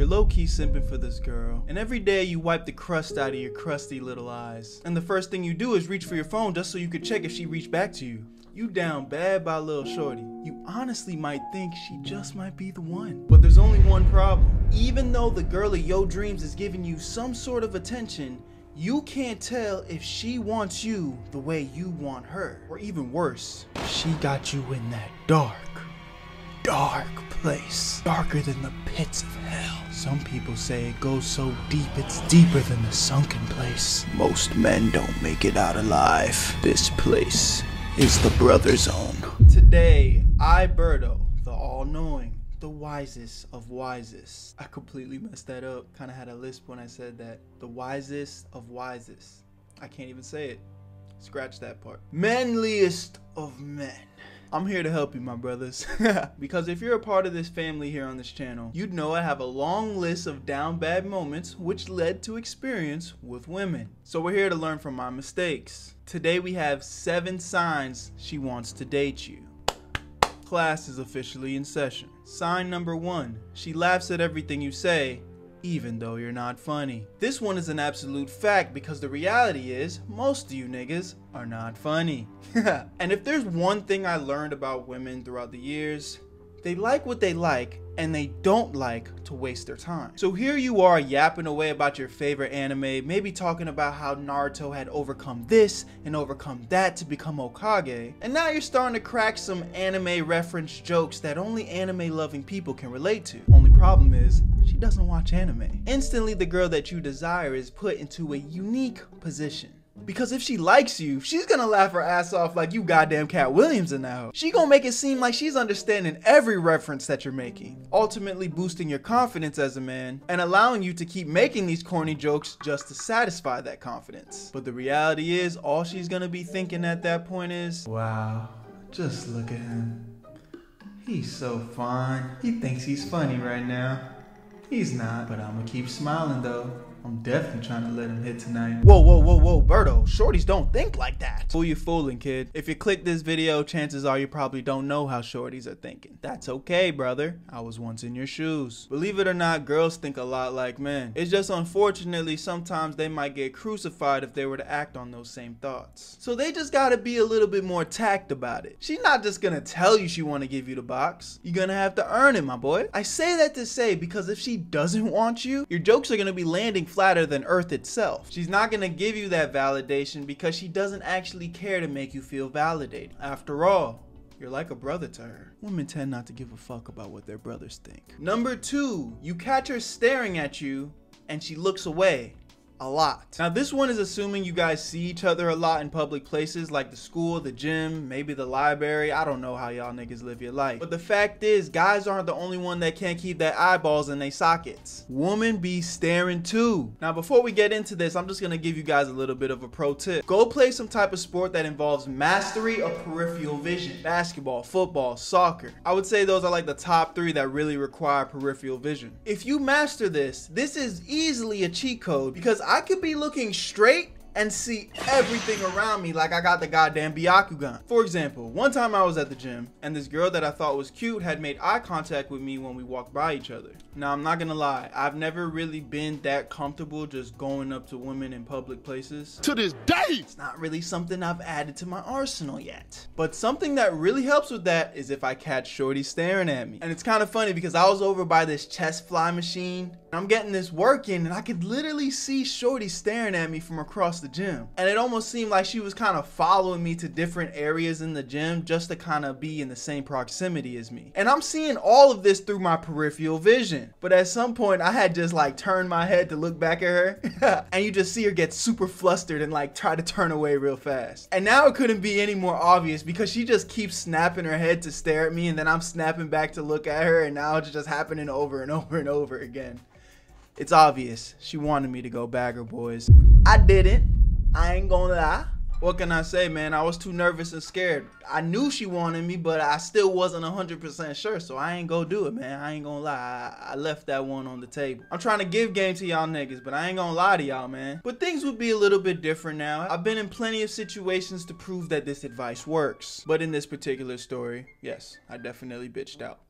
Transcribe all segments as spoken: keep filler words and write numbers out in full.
low-key simping for this girl, and every day you wipe the crust out of your crusty little eyes, and the first thing you do is reach for your phone just so you could check if she reached back to you. You down bad by little shorty. You honestly might think she just might be the one. But there's only one problem. Even though the girl of your dreams is giving you some sort of attention, you can't tell if she wants you the way you want her. Or even worse, she got you in that dark, dark place. Darker than the pits of hell. Some people say it goes so deep it's deeper than the sunken place. Most men don't make it out alive. This place is the brother zone. Today, I, Birdo, the all-knowing, the wisest of wisest. I completely messed that up. Kind of had a lisp when I said that. The wisest of wisest. I can't even say it. Scratch that part. Manliest of men. I'm here to help you, my brothers. Because if you're a part of this family here on this channel, you'd know I have a long list of down bad moments which led to experience with women. So we're here to learn from my mistakes. Today we have seven signs she wants to date you. Class is officially in session. Sign number one, she laughs at everything you say, even though you're not funny. This one is an absolute fact because the reality is most of you niggas are not funny. And if there's one thing I learned about women throughout the years, they like what they like and they don't like to waste their time. So here you are yapping away about your favorite anime, maybe talking about how Naruto had overcome this and overcome that to become Hokage, and now you're starting to crack some anime reference jokes that only anime loving people can relate to. Only problem is, she doesn't watch anime. Instantly the girl that you desire is put into a unique position. Because if she likes you, she's gonna laugh her ass off like you goddamn Cat Williams in that hoe. She gonna make it seem like she's understanding every reference that you're making, ultimately boosting your confidence as a man and allowing you to keep making these corny jokes just to satisfy that confidence. But the reality is, all she's gonna be thinking at that point is, wow, just look at him. He's so fine. He thinks he's funny right now. He's not, but I'm gonna keep smiling though. I'm definitely trying to let him hit tonight. Whoa, whoa, whoa, whoa, Birdo, shorties don't think like that. Who you fooling, kid? If you click this video, chances are you probably don't know how shorties are thinking. That's okay, brother. I was once in your shoes. Believe it or not, girls think a lot like men. It's just unfortunately, sometimes they might get crucified if they were to act on those same thoughts. So they just gotta be a little bit more tact about it. She's not just gonna tell you she wanna give you the box. You're gonna have to earn it, my boy. I say that to say because if she doesn't want you, your jokes are gonna be landing flatter than Earth itself. She's not gonna give you that validation because she doesn't actually care to make you feel validated. After all, you're like a brother to her. Women tend not to give a fuck about what their brothers think. Number two, you catch her staring at you and she looks away. A lot. Now this one is assuming you guys see each other a lot in public places like the school, the gym, maybe the library. I don't know how y'all niggas live your life. But the fact is, guys aren't the only one that can't keep their eyeballs in their sockets. Women be staring too. Now before we get into this, I'm just gonna give you guys a little bit of a pro tip. Go play some type of sport that involves mastery of peripheral vision. Basketball, football, soccer. I would say those are like the top three that really require peripheral vision. If you master this, this is easily a cheat code because I could be looking straight and see everything around me like I got the goddamn Byakugan. For example, one time I was at the gym and this girl that I thought was cute had made eye contact with me when we walked by each other. Now I'm not gonna lie, I've never really been that comfortable just going up to women in public places. To this day! It's not really something I've added to my arsenal yet. But something that really helps with that is if I catch shorty staring at me. And it's kind of funny because I was over by this chest fly machine and I'm getting this work in and I could literally see shorty staring at me from across the gym. And it almost seemed like she was kind of following me to different areas in the gym just to kind of be in the same proximity as me. And I'm seeing all of this through my peripheral vision. But at some point I had just like turned my head to look back at her and you just see her get super flustered and like try to turn away real fast. And now it couldn't be any more obvious because she just keeps snapping her head to stare at me and then I'm snapping back to look at her and now it's just happening over and over and over again. It's obvious. She wanted me to go bagger, boys. I didn't. I ain't gonna lie. What can I say, man? I was too nervous and scared. I knew she wanted me, but I still wasn't one hundred percent sure, so I ain't gonna do it, man. I ain't gonna lie. I, I left that one on the table. I'm trying to give game to y'all niggas, but I ain't gonna lie to y'all, man. But things would be a little bit different now. I've been in plenty of situations to prove that this advice works. But in this particular story, yes, I definitely bitched out.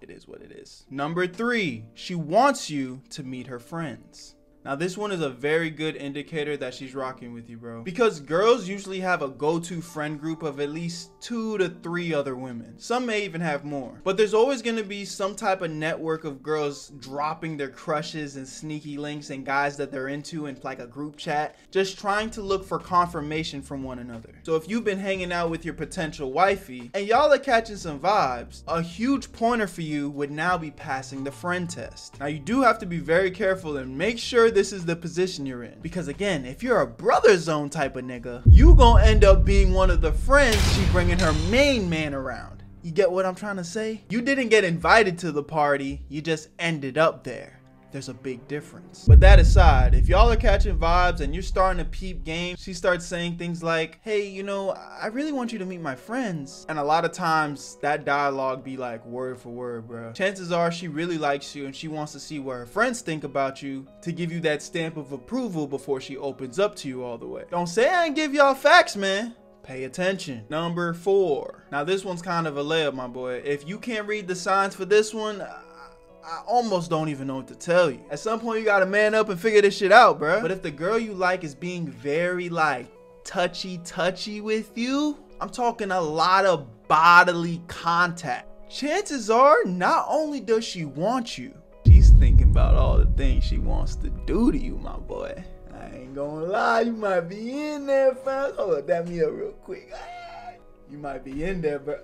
it is what it is. Number three, she wants you to meet her friends. Now this one is a very good indicator that she's rocking with you, bro. Because girls usually have a go-to friend group of at least two to three other women. Some may even have more. But there's always gonna be some type of network of girls dropping their crushes and sneaky links and guys that they're into in like a group chat, just trying to look for confirmation from one another. So if you've been hanging out with your potential wifey and y'all are catching some vibes, a huge pointer for you would now be passing the friend test. Now you do have to be very careful and make sure this is the position you're in, because again, if you're a brother zone type of nigga, you gonna end up being one of the friends she bringing her main man around. You get what I'm trying to say? You didn't get invited to the party, you just ended up there. There's a big difference. But that aside, if y'all are catching vibes and you're starting to peep game, she starts saying things like, hey, you know, I really want you to meet my friends. And a lot of times that dialogue be like word for word, bro. Chances are she really likes you and she wants to see what her friends think about you to give you that stamp of approval before she opens up to you all the way. Don't say I ain't give y'all facts, man. Pay attention. Number four. Now this one's kind of a layup, my boy. If you can't read the signs for this one, I almost don't even know what to tell you. At some point, you gotta man up and figure this shit out, bruh. But if the girl you like is being very, like, touchy-touchy with you, I'm talking a lot of bodily contact. Chances are, not only does she want you, she's thinking about all the things she wants to do to you, my boy. I ain't gonna lie, you might be in there, fam. Hold up, dab me up real quick. You might be in there, bruh.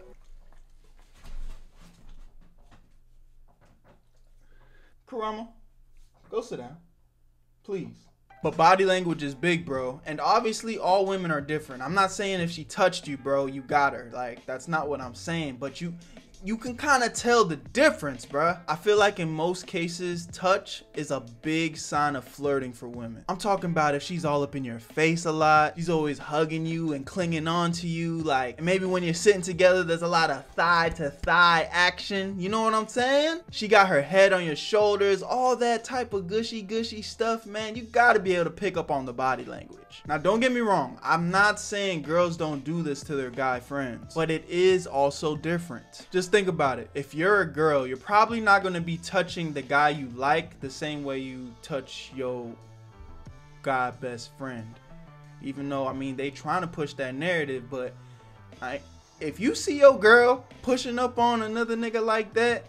Karama, go sit down, please. But body language is big, bro. And obviously all women are different. I'm not saying if she touched you, bro, you got her. Like, that's not what I'm saying. But you you can kind of tell the difference, bruh. I feel like in most cases, touch is a big sign of flirting for women. I'm talking about if she's all up in your face a lot, she's always hugging you and clinging on to you, like maybe when you're sitting together, there's a lot of thigh to thigh action. You know what I'm saying? She got her head on your shoulders, all that type of gushy gushy stuff, man. You gotta be able to pick up on the body language. Now, don't get me wrong. I'm not saying girls don't do this to their guy friends, but it is also different. Just think about it. If you're a girl, you're probably not going to be touching the guy you like the same way you touch your guy best friend. Even though, I mean, they trying to push that narrative, but I, if you see your girl pushing up on another nigga like that,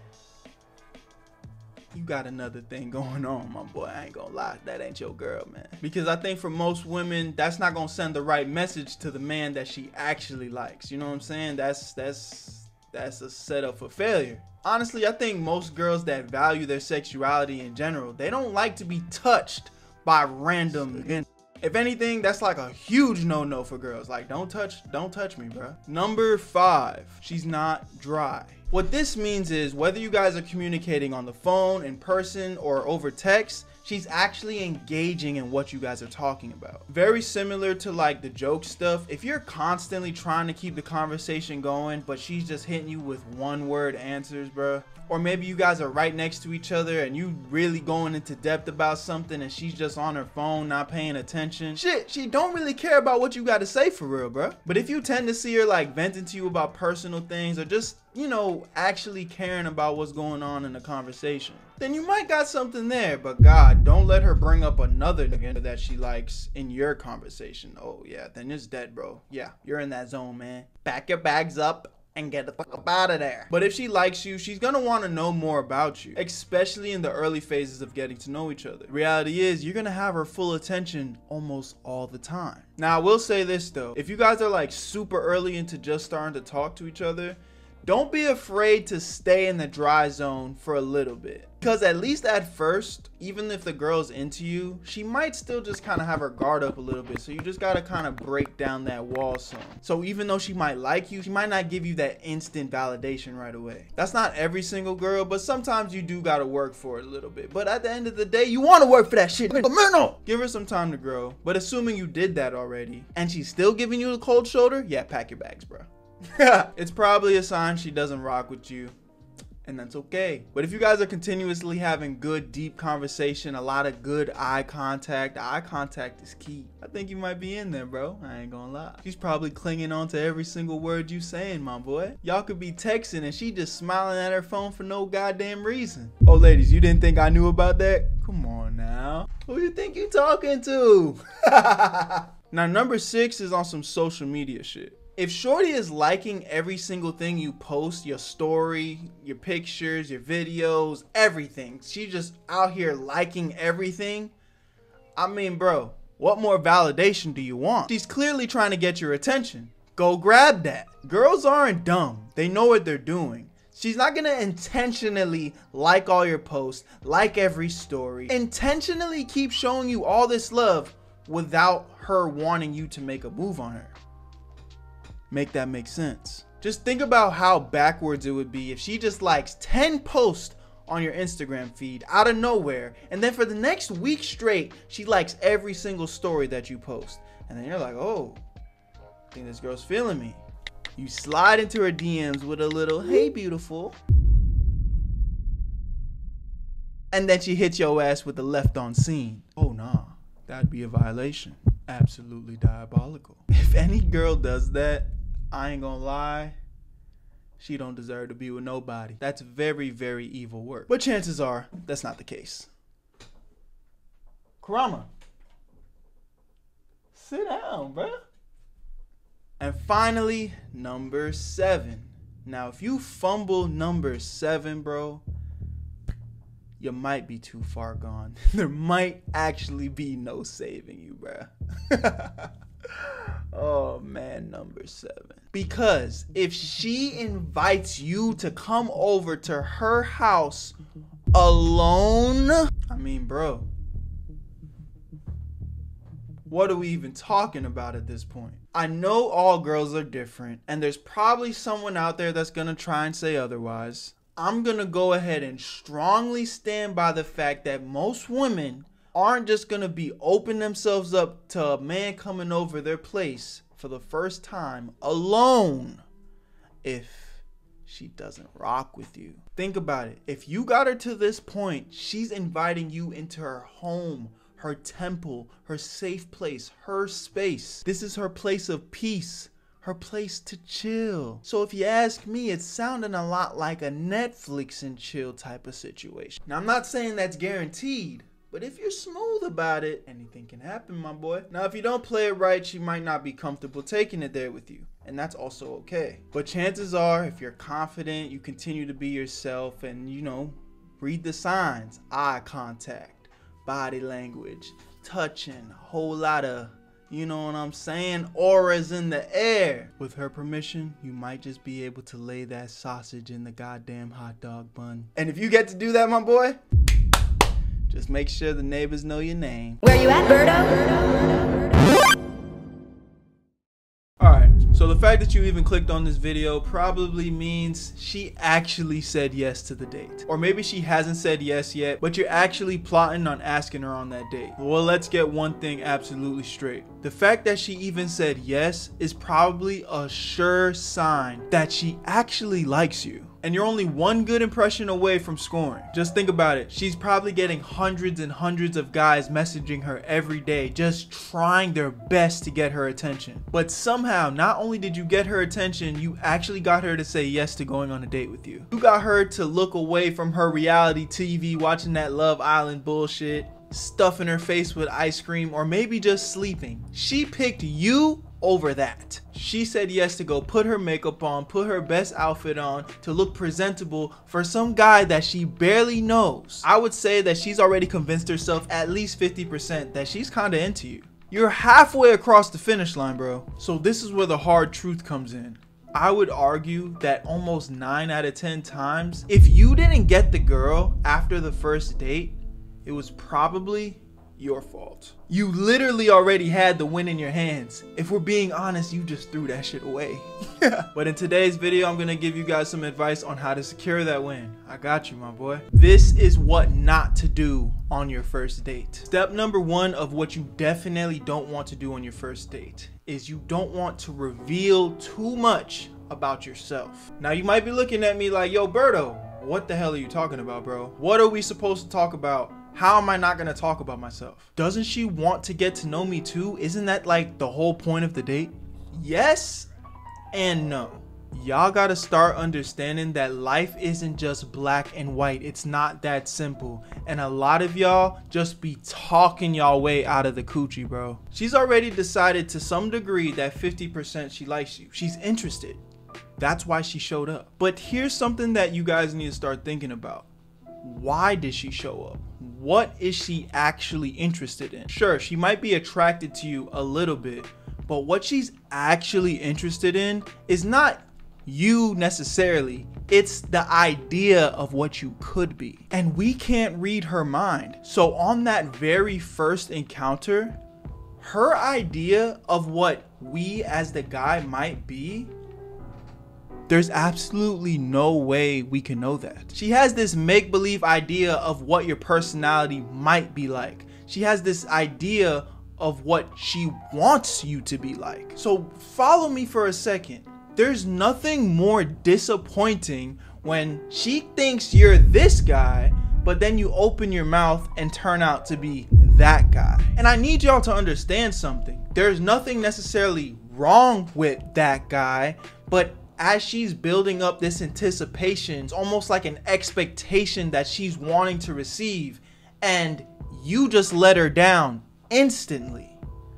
you got another thing going on, my boy. I ain't gonna lie, that ain't your girl, man. Because I think for most women, that's not gonna send the right message to the man that she actually likes. You know what I'm saying? That's that's that's a setup for failure. Honestly, I think most girls that value their sexuality in general, they don't like to be touched by random men. If anything, that's like a huge no-no for girls. Like, don't touch, don't touch me, bro. Number five, she's not dry. What this means is whether you guys are communicating on the phone, in person, or over text, she's actually engaging in what you guys are talking about. Very similar to like the joke stuff. If you're constantly trying to keep the conversation going, but she's just hitting you with one word answers, bro. Or maybe you guys are right next to each other and you really going into depth about something and she's just on her phone, not paying attention. Shit, she don't really care about what you got to say for real, bro. But if you tend to see her like venting to you about personal things or just, you know, actually caring about what's going on in the conversation, then you might got something there. But God, don't let her bring up another nigga that she likes in your conversation. Oh yeah, then it's dead, bro. Yeah, you're in that zone, man. Pack your bags up and get the fuck up out of there. But if she likes you, she's gonna want to know more about you, especially in the early phases of getting to know each other. Reality is, you're gonna have her full attention almost all the time. Now, I will say this though, if you guys are like super early into just starting to talk to each other, don't be afraid to stay in the dry zone for a little bit. Because at least at first, even if the girl's into you, she might still just kind of have her guard up a little bit. So you just got to kind of break down that wall some. So even though she might like you, she might not give you that instant validation right away. That's not every single girl, but sometimes you do got to work for it a little bit. But at the end of the day, you want to work for that shit. Give her some time to grow. But assuming you did that already and she's still giving you the cold shoulder, yeah, pack your bags, bro. It's probably a sign she doesn't rock with you. and that's okay. But if you guys are continuously having good, deep conversation, a lot of good eye contact, eye contact is key. I think you might be in there, bro. I ain't gonna lie. She's probably clinging on to every single word you saying, my boy. Y'all could be texting and she just smiling at her phone for no goddamn reason. Oh, ladies, you didn't think I knew about that? Come on now. Who you think you talking to? Now, number six is on some social media shit. If shorty is liking every single thing you post, your story, your pictures, your videos, everything, she just out here liking everything, I mean, bro, what more validation do you want? She's clearly trying to get your attention. Go grab that. Girls aren't dumb. They know what they're doing. She's not gonna intentionally like all your posts, like every story, intentionally keep showing you all this love without her wanting you to make a move on her. Make that make sense. Just think about how backwards it would be if she just likes ten posts on your Instagram feed out of nowhere, and then for the next week straight, she likes every single story that you post. And then you're like, oh, I think this girl's feeling me. You slide into her D Ms with a little, hey, beautiful. And then she hits your ass with the left on scene. Oh, nah, that'd be a violation. Absolutely diabolical. If any girl does that, I ain't gonna lie, she don't deserve to be with nobody. That's very, very evil work. But chances are, that's not the case. Karama, sit down, bruh. And finally, number seven. Now, if you fumble number seven, bro, you might be too far gone. There might actually be no saving you, bruh. Oh man, number seven. Because if she invites you to come over to her house alone, I mean, bro, what are we even talking about at this point? I know all girls are different, and there's probably someone out there that's gonna try and say otherwise. I'm gonna go ahead and strongly stand by the fact that most women aren't just gonna be open themselves up to a man coming over their place for the first time alone if she doesn't rock with you. Think about it. If you got her to this point, she's inviting you into her home, her temple, her safe place, her space. This is her place of peace, her place to chill. So if you ask me, it's sounding a lot like a Netflix and chill type of situation. Now, I'm not saying that's guaranteed, but if you're smooth about it, anything can happen, my boy. Now, if you don't play it right, she might not be comfortable taking it there with you, and that's also okay. But chances are, if you're confident, you continue to be yourself and, you know, read the signs, eye contact, body language, touching, a whole lot of, you know what I'm saying, auras in the air. With her permission, you might just be able to lay that sausage in the goddamn hot dog bun. And if you get to do that, my boy, just make sure the neighbors know your name. Where you at, Birdo? Alright, so the fact that you even clicked on this video probably means she actually said yes to the date. Or maybe she hasn't said yes yet, but you're actually plotting on asking her on that date. Well, let's get one thing absolutely straight. The fact that she even said yes is probably a sure sign that she actually likes you. And you're only one good impression away from scoring. Just think about it. She's probably getting hundreds and hundreds of guys messaging her every day, just trying their best to get her attention. But somehow, not only did you get her attention, you actually got her to say yes to going on a date with you. You got her to look away from her reality T V, watching that Love Island bullshit, stuffing her face with ice cream, or maybe just sleeping. She picked you over that. She said yes to go put her makeup on, put her best outfit on, to look presentable for some guy that she barely knows. I would say that she's already convinced herself at least fifty percent that she's kinda into you. You're halfway across the finish line, bro. So this is where the hard truth comes in. I would argue that almost nine out of ten times, if you didn't get the girl after the first date, it was probably your fault. You literally already had the win in your hands. If we're being honest, you just threw that shit away. But in today's video, I'm gonna give you guys some advice on how to secure that win. I got you, my boy. This is what not to do on your first date. Step number one of what you definitely don't want to do on your first date is you don't want to reveal too much about yourself. Now you might be looking at me like, yo, Birdo, What the hell are you talking about, bro? What are we supposed to talk about? How am I not gonna talk about myself? Doesn't she want to get to know me too? Isn't that like the whole point of the date? Yes and no. Y'all gotta start understanding that life isn't just black and white. It's not that simple. And a lot of y'all just be talking y'all way out of the coochie, bro. She's already decided to some degree that fifty percent she likes you. She's interested. That's why she showed up. But here's something that you guys need to start thinking about. Why did she show up? What is she actually interested in? Sure, she might be attracted to you a little bit, but what she's actually interested in is not you necessarily. It's the idea of what you could be. And we can't read her mind. So on that very first encounter, her idea of what we as the guy might be, there's absolutely no way we can know that. She has this make-believe idea of what your personality might be like. She has this idea of what she wants you to be like. So follow me for a second. There's nothing more disappointing when she thinks you're this guy, but then you open your mouth and turn out to be that guy. And I need y'all to understand something. There's nothing necessarily wrong with that guy, but as she's building up this anticipation, it's almost like an expectation that she's wanting to receive, and you just let her down instantly.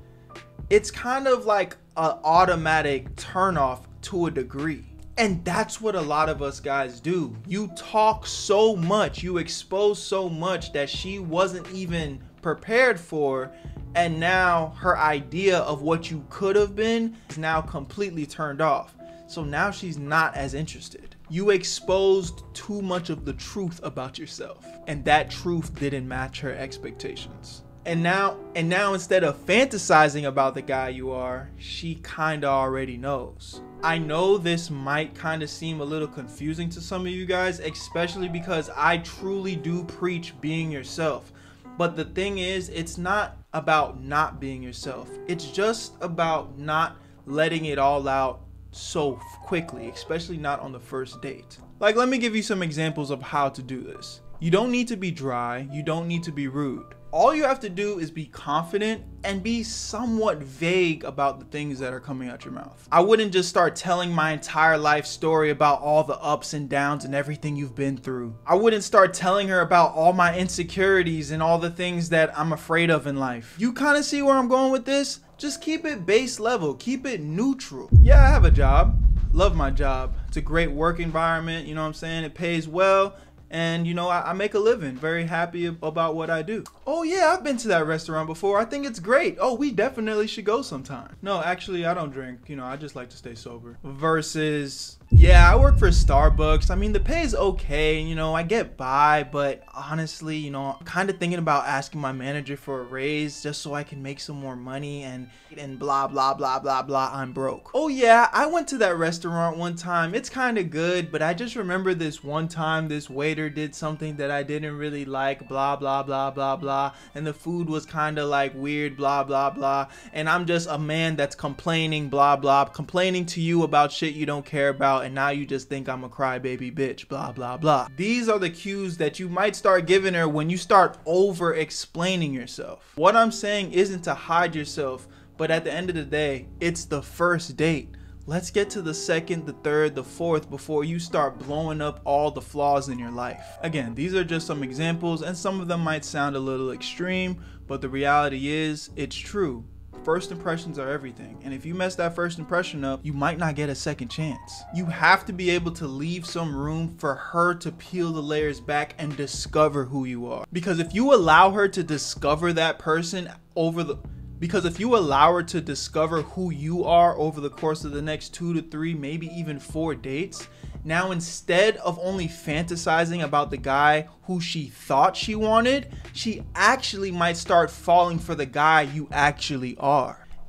It's kind of like an automatic turnoff to a degree. And that's what a lot of us guys do. You talk so much, you expose so much that she wasn't even prepared for, and now her idea of what you could have been is now completely turned off. So now she's not as interested. You exposed too much of the truth about yourself, and that truth didn't match her expectations. And now, and now instead of fantasizing about the guy you are, she kinda already knows. I know this might kind of seem a little confusing to some of you guys, especially because I truly do preach being yourself. But the thing is, it's not about not being yourself. It's just about not letting it all out so quickly, especially not on the first date. Like, let me give you some examples of how to do this. You don't need to be dry. You don't need to be rude. All you have to do is be confident and be somewhat vague about the things that are coming out your mouth. I wouldn't just start telling my entire life story about all the ups and downs and everything you've been through. I wouldn't start telling her about all my insecurities and all the things that I'm afraid of in life. You kind of see where I'm going with this? Just keep it base level, keep it neutral. Yeah, I have a job, love my job. It's a great work environment, you know what I'm saying? It pays well. And you know, I, I make a living, very happy about what I do. Oh yeah, I've been to that restaurant before. I think it's great. Oh, we definitely should go sometime. No, actually, I don't drink. You know, I just like to stay sober. Versus, yeah, I work for Starbucks. I mean, the pay is okay. You know, I get by, but honestly, you know, I'm kind of thinking about asking my manager for a raise just so I can make some more money and, and blah, blah, blah, blah, blah, I'm broke. Oh yeah, I went to that restaurant one time. It's kind of good, but I just remember this one time this waiter did something that I didn't really like, blah blah blah blah blah, and the food was kind of like weird, blah blah blah, and I'm just a man that's complaining, blah blah, complaining to you about shit you don't care about, and now you just think I'm a crybaby bitch, blah blah blah. These are the cues that you might start giving her when you start over explaining yourself. What I'm saying isn't to hide yourself, but at the end of the day, it's the first date. Let's get to the second, the third, the fourth before you start blowing up all the flaws in your life. Again, these are just some examples, and some of them might sound a little extreme, but the reality is, it's true. First impressions are everything, and if you mess that first impression up, you might not get a second chance. You have to be able to leave some room for her to peel the layers back and discover who you are. Because if you allow her to discover that person over the Because if you allow her to discover who you are over the course of the next two to three, maybe even four dates, now instead of only fantasizing about the guy who she thought she wanted, she actually might start falling for the guy you actually are.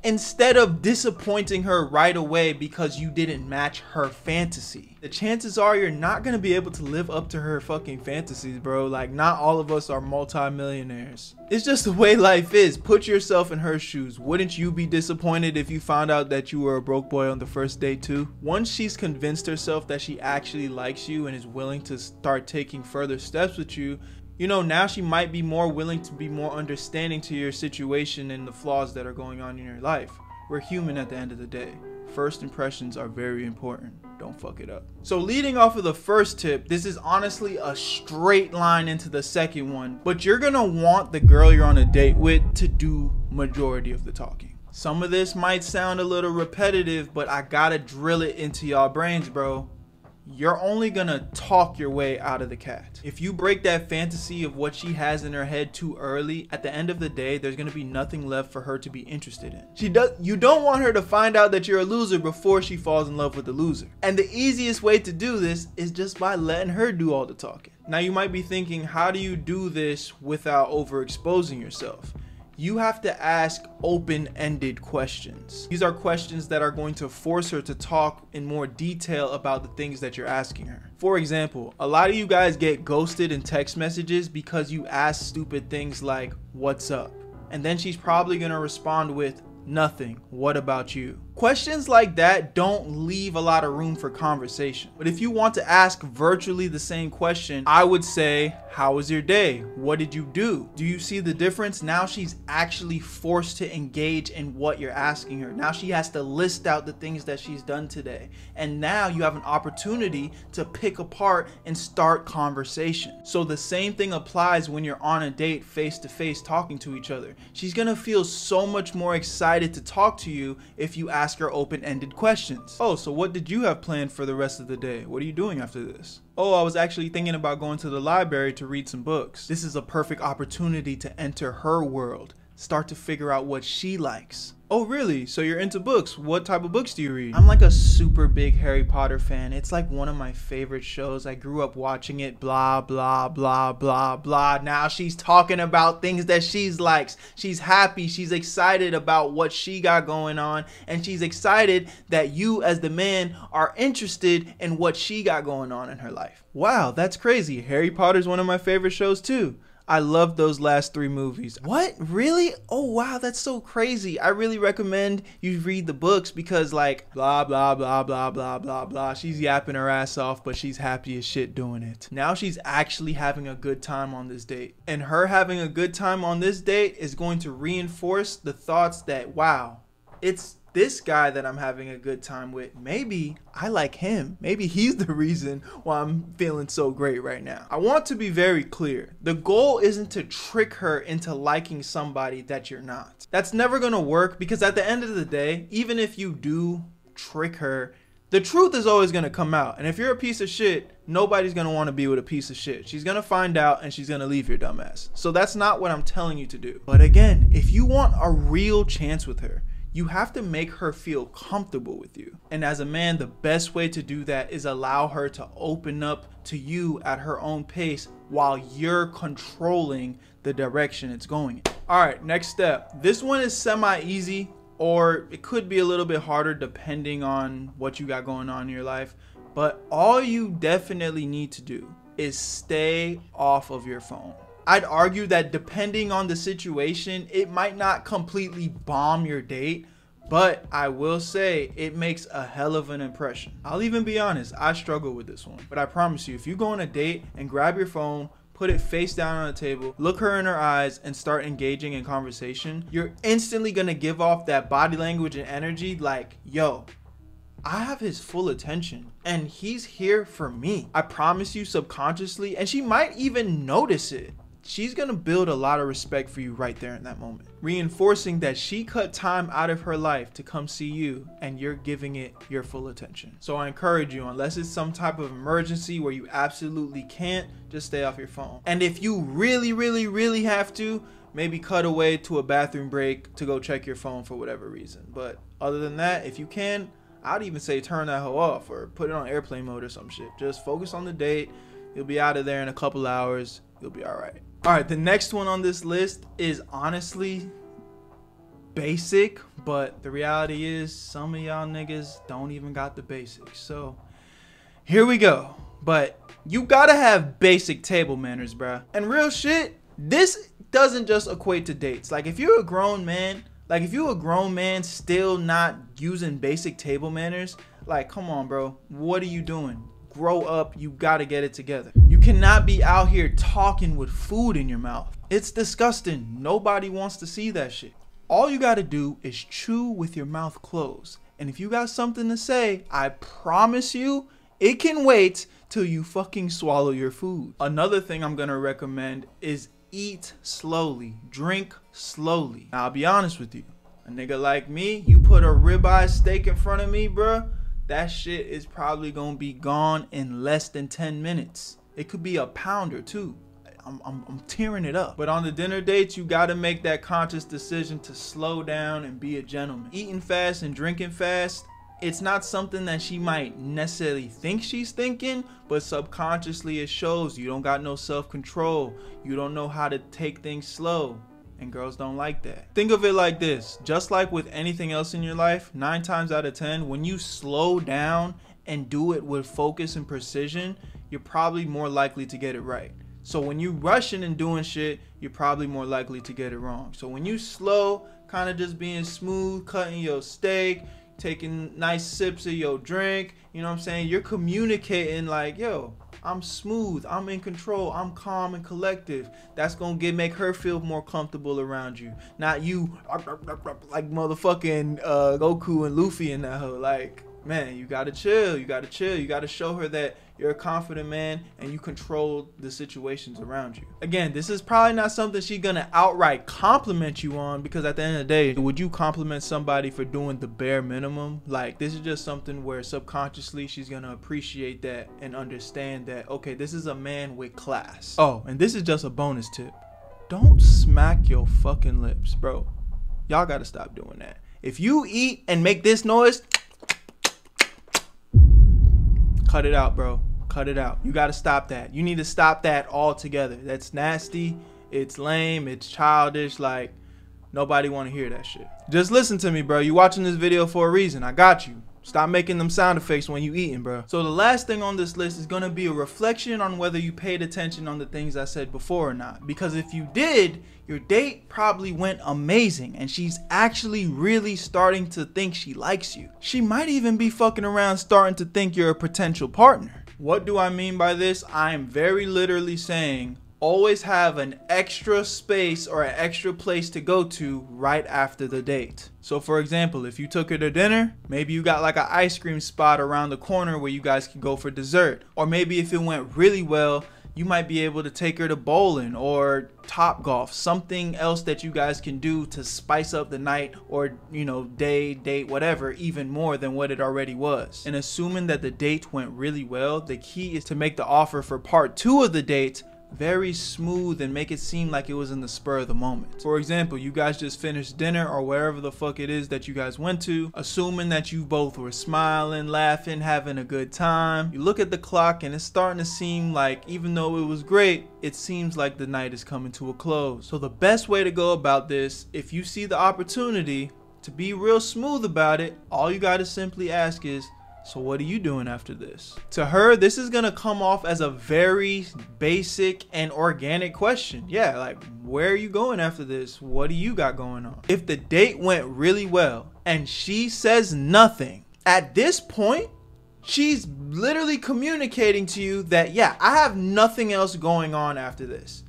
instead of disappointing her right away because you didn't match her fantasy. The chances are you're not gonna be able to live up to her fucking fantasies, bro. Like, not all of us are multi-millionaires. It's just the way life is. Put yourself in her shoes. Wouldn't you be disappointed if you found out that you were a broke boy on the first date too? Once she's convinced herself that she actually likes you and is willing to start taking further steps with you, you know, now she might be more willing to be more understanding to your situation and the flaws that are going on in your life. We're human at the end of the day. First impressions are very important. Don't fuck it up. So leading off of the first tip, this is honestly a straight line into the second one, but you're gonna want the girl you're on a date with to do majority of the talking. Some of this might sound a little repetitive, but I gotta drill it into y'all brains, bro. You're only gonna talk your way out of the cat. If you break that fantasy of what she has in her head too early, at the end of the day, there's gonna be nothing left for her to be interested in. She does. You don't want her to find out that you're a loser before she falls in love with the loser. And the easiest way to do this is just by letting her do all the talking. Now you might be thinking, how do you do this without overexposing yourself? You have to ask open-ended questions. These are questions that are going to force her to talk in more detail about the things that you're asking her. For example, a lot of you guys get ghosted in text messages because you ask stupid things like, "What's up?" And then she's probably gonna respond with, "Nothing. What about you?" Questions like that don't leave a lot of room for conversation. But if you want to ask virtually the same question, I would say, "How was your day? What did you do?" Do you see the difference? Now she's actually forced to engage in what you're asking her. Now she has to list out the things that she's done today. And now you have an opportunity to pick apart and start conversation. So the same thing applies when you're on a date face to face talking to each other. She's gonna feel so much more excited to talk to you if you ask her open-ended questions. "Oh, so what did you have planned for the rest of the day? What are you doing after this?" "Oh, I was actually thinking about going to the library to read some books." This is a perfect opportunity to enter her world. Start to figure out what she likes. "Oh, really? So you're into books. What type of books do you read?" "I'm like a super big Harry Potter fan. It's like one of my favorite shows. I grew up watching it, blah, blah, blah, blah, blah." Now she's talking about things that she's likes. She's happy. She's excited about what she got going on. And she's excited that you as the man are interested in what she got going on in her life. "Wow, that's crazy. Harry Potter's one of my favorite shows too. I love those last three movies." "What? Really? Oh wow, that's so crazy. I really recommend you read the books because like blah blah blah blah blah blah blah." She's yapping her ass off, but she's happy as shit doing it. Now she's actually having a good time on this date. And her having a good time on this date is going to reinforce the thoughts that, wow, it's this guy that I'm having a good time with. Maybe I like him. Maybe he's the reason why I'm feeling so great right now. I want to be very clear. The goal isn't to trick her into liking somebody that you're not. That's never gonna work because at the end of the day, even if you do trick her, the truth is always gonna come out. And if you're a piece of shit, nobody's gonna wanna be with a piece of shit. She's gonna find out and she's gonna leave your dumb ass. So that's not what I'm telling you to do. But again, if you want a real chance with her, you have to make her feel comfortable with you. And as a man, the best way to do that is allow her to open up to you at her own pace while you're controlling the direction it's going in. All right, next step. This one is semi-easy, or it could be a little bit harder depending on what you got going on in your life. But all you definitely need to do is stay off of your phone. I'd argue that depending on the situation, it might not completely bomb your date, but I will say it makes a hell of an impression. I'll even be honest, I struggle with this one, but I promise you, if you go on a date and grab your phone, put it face down on the table, look her in her eyes and start engaging in conversation, you're instantly gonna give off that body language and energy like, yo, I have his full attention and he's here for me. I promise you, subconsciously, and she might even notice it. She's gonna build a lot of respect for you right there in that moment, reinforcing that she cut time out of her life to come see you and you're giving it your full attention. So I encourage you, unless it's some type of emergency where you absolutely can't, just stay off your phone. And if you really, really, really have to, maybe cut away to a bathroom break to go check your phone for whatever reason. But other than that, if you can, I'd even say turn that hoe off or put it on airplane mode or some shit. Just focus on the date. You'll be out of there in a couple hours. You'll be all right. All right, the next one on this list is honestly basic, but the reality is some of y'all niggas don't even got the basics. So here we go. But you gotta have basic table manners, bruh. And real shit, this doesn't just equate to dates. Like if you're a grown man, like if you're a grown man still not using basic table manners, like come on, bro, what are you doing? Grow up, you gotta get it together. You cannot be out here talking with food in your mouth. It's disgusting. Nobody wants to see that shit. All you gotta do is chew with your mouth closed. And if you got something to say, I promise you, it can wait till you fucking swallow your food. Another thing I'm gonna recommend is eat slowly, drink slowly. Now, I'll be honest with you. A nigga like me, you put a ribeye steak in front of me, bruh, that shit is probably gonna be gone in less than ten minutes. It could be a pounder too. I'm, I'm, I'm tearing it up. But on the dinner dates, you gotta make that conscious decision to slow down and be a gentleman. Eating fast and drinking fast, it's not something that she might necessarily think she's thinking, but subconsciously it shows you don't got no self-control. You don't know how to take things slow. And girls don't like that. Think of it like this. Just like with anything else in your life, nine times out of ten, when you slow down and do it with focus and precision, you're probably more likely to get it right. So when you rushing and doing shit, you're probably more likely to get it wrong. So when you slow, kind of just being smooth, cutting your steak, taking nice sips of your drink, you know what I'm saying? You're communicating like, yo, I'm smooth, I'm in control, I'm calm and collective. That's gonna get make her feel more comfortable around you. Not you like motherfucking uh, Goku and Luffy in that hoe. Like, man, you gotta chill, you gotta chill. You gotta show her that you're a confident man and you control the situations around you. Again, this is probably not something she's gonna outright compliment you on, because at the end of the day, would you compliment somebody for doing the bare minimum? Like, this is just something where subconsciously she's gonna appreciate that and understand that, okay, this is a man with class. Oh, and this is just a bonus tip. Don't smack your fucking lips, bro. Y'all gotta stop doing that. If you eat and make this noise, cut it out, bro. Cut it out. You gotta stop that. You need to stop that altogether. That's nasty. It's lame. It's childish. Like, nobody want to hear that shit. Just listen to me, bro. You watching this video for a reason. I got you. Stop making them sound effects when you eating, bro. So the last thing on this list is gonna be a reflection on whether you paid attention on the things I said before or not. Because if you did, your date probably went amazing and she's actually really starting to think she likes you. She might even be fucking around starting to think you're a potential partner. What do I mean by this? I am very literally saying always have an extra space or an extra place to go to right after the date. So for example, if you took her to dinner, maybe you got like an ice cream spot around the corner where you guys can go for dessert. Or maybe if it went really well, you might be able to take her to bowling or Top Golf, something else that you guys can do to spice up the night or, you know, day, date, whatever, even more than what it already was. And assuming that the date went really well, the key is to make the offer for part two of the date very smooth and make it seem like it was in the spur of the moment. For example, you guys just finished dinner or wherever the fuck it is that you guys went to, assuming that you both were smiling, laughing, having a good time. You look at the clock and it's starting to seem like, even though it was great, it seems like the night is coming to a close. So the best way to go about this, if you see the opportunity to be real smooth about it, all you gotta simply ask is, so what are you doing after this? To her, this is gonna come off as a very basic and organic question. Yeah, like, where are you going after this? What do you got going on? If the date went really well and she says nothing, at this point, she's literally communicating to you that, yeah, I have nothing else going on after this.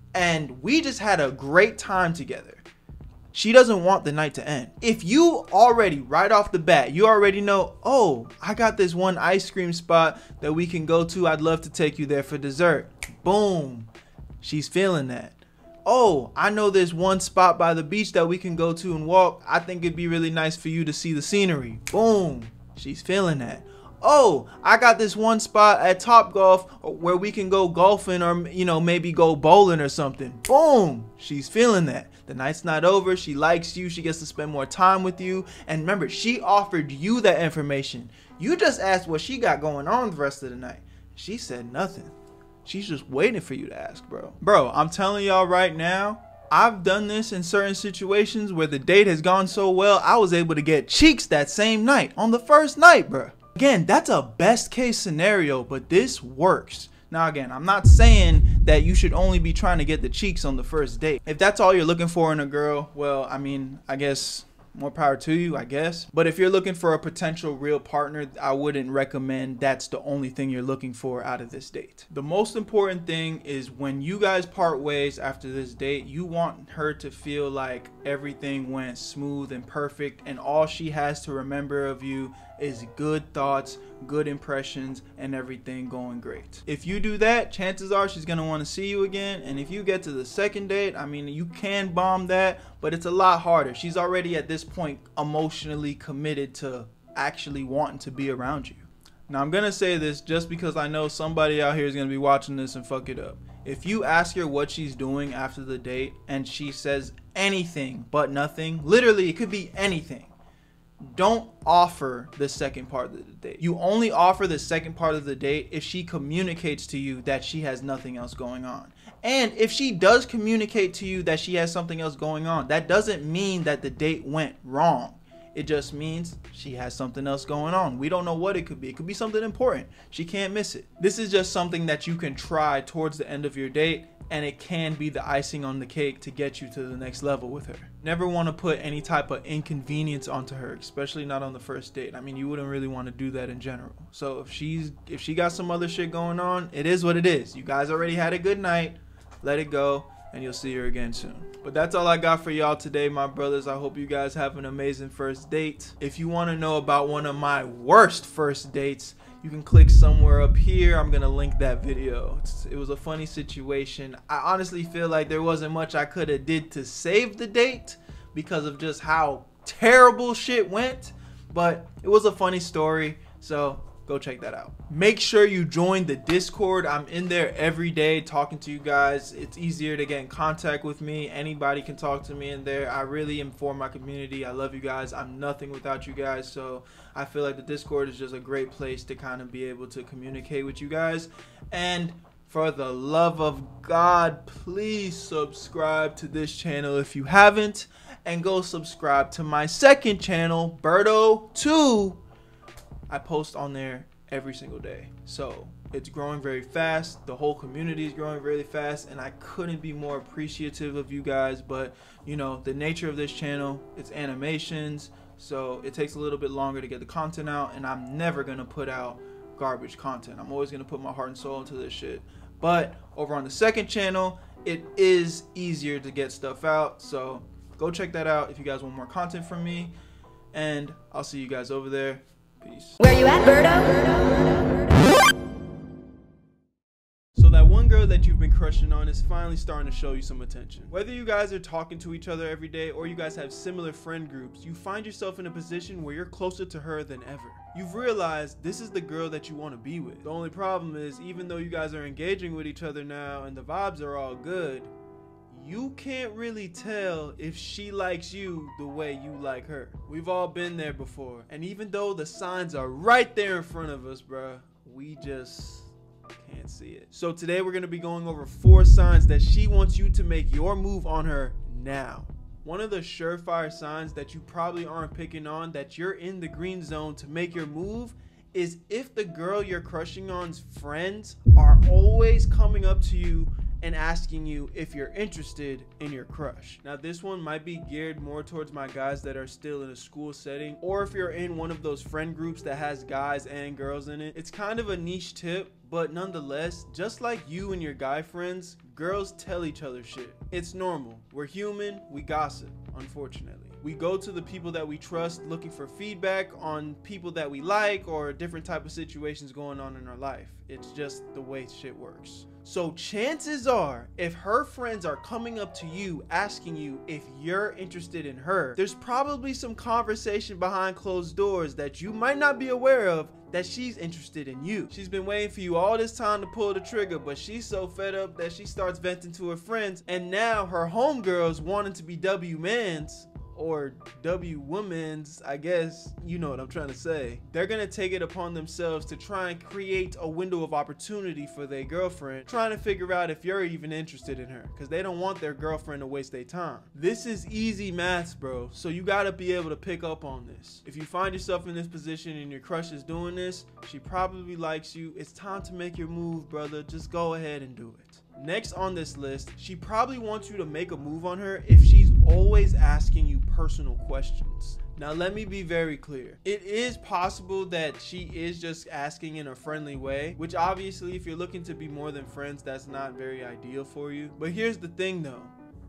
And we just had a great time together. She doesn't want the night to end. If you already, right off the bat, you already know, oh, I got this one ice cream spot that we can go to. I'd love to take you there for dessert. Boom. She's feeling that. Oh, I know there's one spot by the beach that we can go to and walk. I think it'd be really nice for you to see the scenery. Boom. She's feeling that. Oh, I got this one spot at Top Golf where we can go golfing or, you know, maybe go bowling or something. Boom. She's feeling that. The night's not over. She likes you. She gets to spend more time with you. And remember, she offered you that information. You just asked what she got going on the rest of the night. She said nothing. She's just waiting for you to ask, bro. Bro, I'm telling y'all right now, I've done this in certain situations where the date has gone so well, I was able to get cheeks that same night, on the first night, bruh. Again, that's a best case scenario, but this works. Now again, I'm not saying that you should only be trying to get the cheeks on the first date. If that's all you're looking for in a girl, well, I mean, I guess more power to you, I guess. But if you're looking for a potential real partner, I wouldn't recommend that's the only thing you're looking for out of this date. The most important thing is when you guys part ways after this date, you want her to feel like everything went smooth and perfect, and all she has to remember of you is good thoughts, good impressions, and everything going great. If you do that, chances are she's gonna want to see you again. And if you get to the second date, I mean, you can bomb that, but it's a lot harder. She's already at this point emotionally committed to actually wanting to be around you. Now I'm gonna say this just because I know somebody out here is gonna be watching this and fuck it up. If you ask her what she's doing after the date and she says anything but nothing, literally it could be anything, don't offer the second part of the date. You only offer the second part of the date if she communicates to you that she has nothing else going on. And if she does communicate to you that she has something else going on, that doesn't mean that the date went wrong. It just means she has something else going on. We don't know what it could be. It could be something important. She can't miss it. This is just something that you can try towards the end of your date, and it can be the icing on the cake to get you to the next level with her. Never want to put any type of inconvenience onto her, especially not on the first date. I mean, you wouldn't really want to do that in general. So if she's if she got some other shit going on, it is what it is. You guys already had a good night. Let it go, and you'll see her again soon. But that's all I got for y'all today, my brothers. I hope you guys have an amazing first date. If you want to know about one of my worst first dates, you can click somewhere up here. I'm gonna link that video. It's, it was a funny situation. I honestly feel like there wasn't much I could have did to save the date because of just how terrible shit went, but it was a funny story, so go check that out. Make sure you join the Discord. I'm in there every day talking to you guys. It's easier to get in contact with me. Anybody can talk to me in there. I really inform my community. I love you guys. I'm nothing without you guys. So I feel like the Discord is just a great place to kind of be able to communicate with you guys. And for the love of God, please subscribe to this channel if you haven't. And go subscribe to my second channel, Berto two. I post on there every single day. So it's growing very fast. The whole community is growing really fast, and I couldn't be more appreciative of you guys. But you know, the nature of this channel, it's animations, so it takes a little bit longer to get the content out, and I'm never gonna put out garbage content. I'm always gonna put my heart and soul into this shit. But over on the second channel, it is easier to get stuff out, so go check that out if you guys want more content from me, and I'll see you guys over there. Peace. Where you at, Berto? So that one girl that you've been crushing on is finally starting to show you some attention. Whether you guys are talking to each other every day or you guys have similar friend groups, you find yourself in a position where you're closer to her than ever. You've realized this is the girl that you want to be with. The only problem is, even though you guys are engaging with each other now and the vibes are all good, you can't really tell if she likes you the way you like her. We've all been there before. And even though the signs are right there in front of us, bruh, we just can't see it. So today we're gonna be going over four signs that she wants you to make your move on her now. One of the surefire signs that you probably aren't picking on that you're in the green zone to make your move is if the girl you're crushing on's friends are always coming up to you and asking you if you're interested in your crush. Now this one might be geared more towards my guys that are still in a school setting, or if you're in one of those friend groups that has guys and girls in it. It's kind of a niche tip, but nonetheless, just like you and your guy friends, girls tell each other shit. It's normal. We're human, we gossip, unfortunately. We go to the people that we trust looking for feedback on people that we like or different type of situations going on in our life. It's just the way shit works. So chances are, if her friends are coming up to you asking you if you're interested in her, there's probably some conversation behind closed doors that you might not be aware of that she's interested in you. She's been waiting for you all this time to pull the trigger, but she's so fed up that she starts venting to her friends, and now her homegirls wanting to be W mans or W women's, I guess, you know what I'm trying to say. They're gonna take it upon themselves to try and create a window of opportunity for their girlfriend, trying to figure out if you're even interested in her, because they don't want their girlfriend to waste their time. This is easy maths, bro, so you gotta be able to pick up on this. If you find yourself in this position and your crush is doing this, she probably likes you. It's time to make your move, brother. Just go ahead and do it. Next on this list, she probably wants you to make a move on her if she's always asking you personal questions. Now let me be very clear. It is possible that she is just asking in a friendly way, which obviously if you're looking to be more than friends, that's not very ideal for you. But here's the thing though.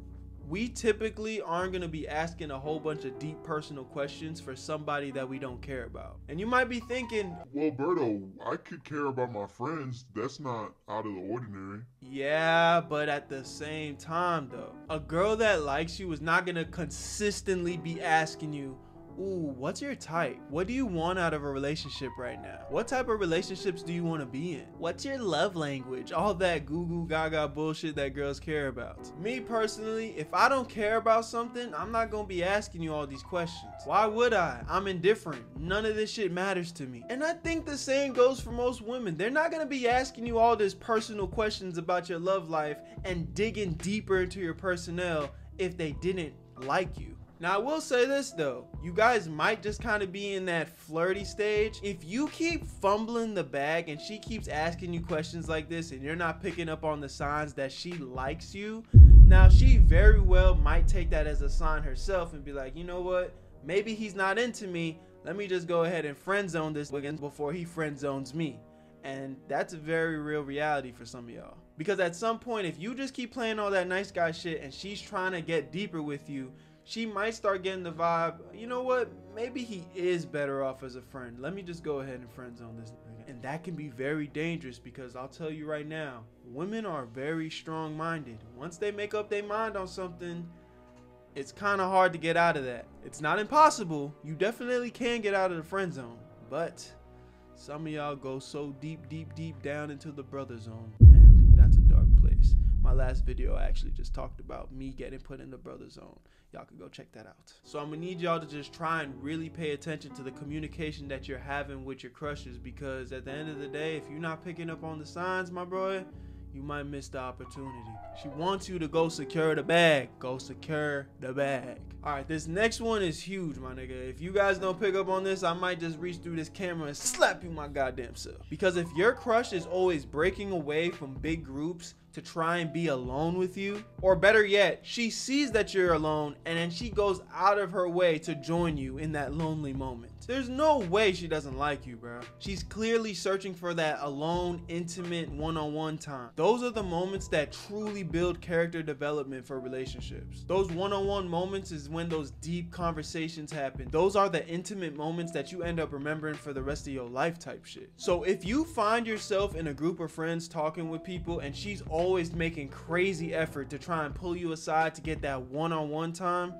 We typically aren't going to be asking a whole bunch of deep personal questions for somebody that we don't care about. And you might be thinking, well, Berto, I could care about my friends. That's not out of the ordinary. Yeah, but at the same time though, a girl that likes you is not going to consistently be asking you, ooh, what's your type? What do you want out of a relationship right now? What type of relationships do you want to be in? What's your love language? All that goo goo gaga bullshit that girls care about. Me personally, if I don't care about something, I'm not gonna be asking you all these questions. Why would I? I'm indifferent. None of this shit matters to me. And I think the same goes for most women. They're not gonna be asking you all these personal questions about your love life and digging deeper into your personnel if they didn't like you. Now I will say this though, you guys might just kind of be in that flirty stage. If you keep fumbling the bag and she keeps asking you questions like this and you're not picking up on the signs that she likes you, now she very well might take that as a sign herself and be like, you know what, maybe he's not into me, let me just go ahead and friend zone this Wiggins before he friend zones me. And that's a very real reality for some of y'all. Because at some point, if you just keep playing all that nice guy shit and she's trying to get deeper with you, she might start getting the vibe, you know what, maybe he is better off as a friend. Let me just go ahead and friend zone this nigga. And that can be very dangerous because I'll tell you right now, women are very strong-minded. Once they make up their mind on something, it's kind of hard to get out of that. It's not impossible. You definitely can get out of the friend zone. But some of y'all go so deep, deep, deep down into the brother zone. And that's a dark place. My last video I actually just talked about me getting put in the brother zone. Y'all can go check that out. So I'm gonna need y'all to just try and really pay attention to the communication that you're having with your crushes, because at the end of the day, if you're not picking up on the signs, my boy, you might miss the opportunity. She wants you to go secure the bag. Go secure the bag. All right, this next one is huge, my nigga. If you guys don't pick up on this, I might just reach through this camera and slap you my goddamn self. Because if your crush is always breaking away from big groups to try and be alone with you, or better yet, she sees that you're alone and then she goes out of her way to join you in that lonely moment. There's no way she doesn't like you, bro. She's clearly searching for that alone, intimate, one-on-one time. Those are the moments that truly build character development for relationships. Those one-on-one moments is when those deep conversations happen. Those are the intimate moments that you end up remembering for the rest of your life type shit. So if you find yourself in a group of friends talking with people and she's always making crazy effort to try and pull you aside to get that one-on-one time,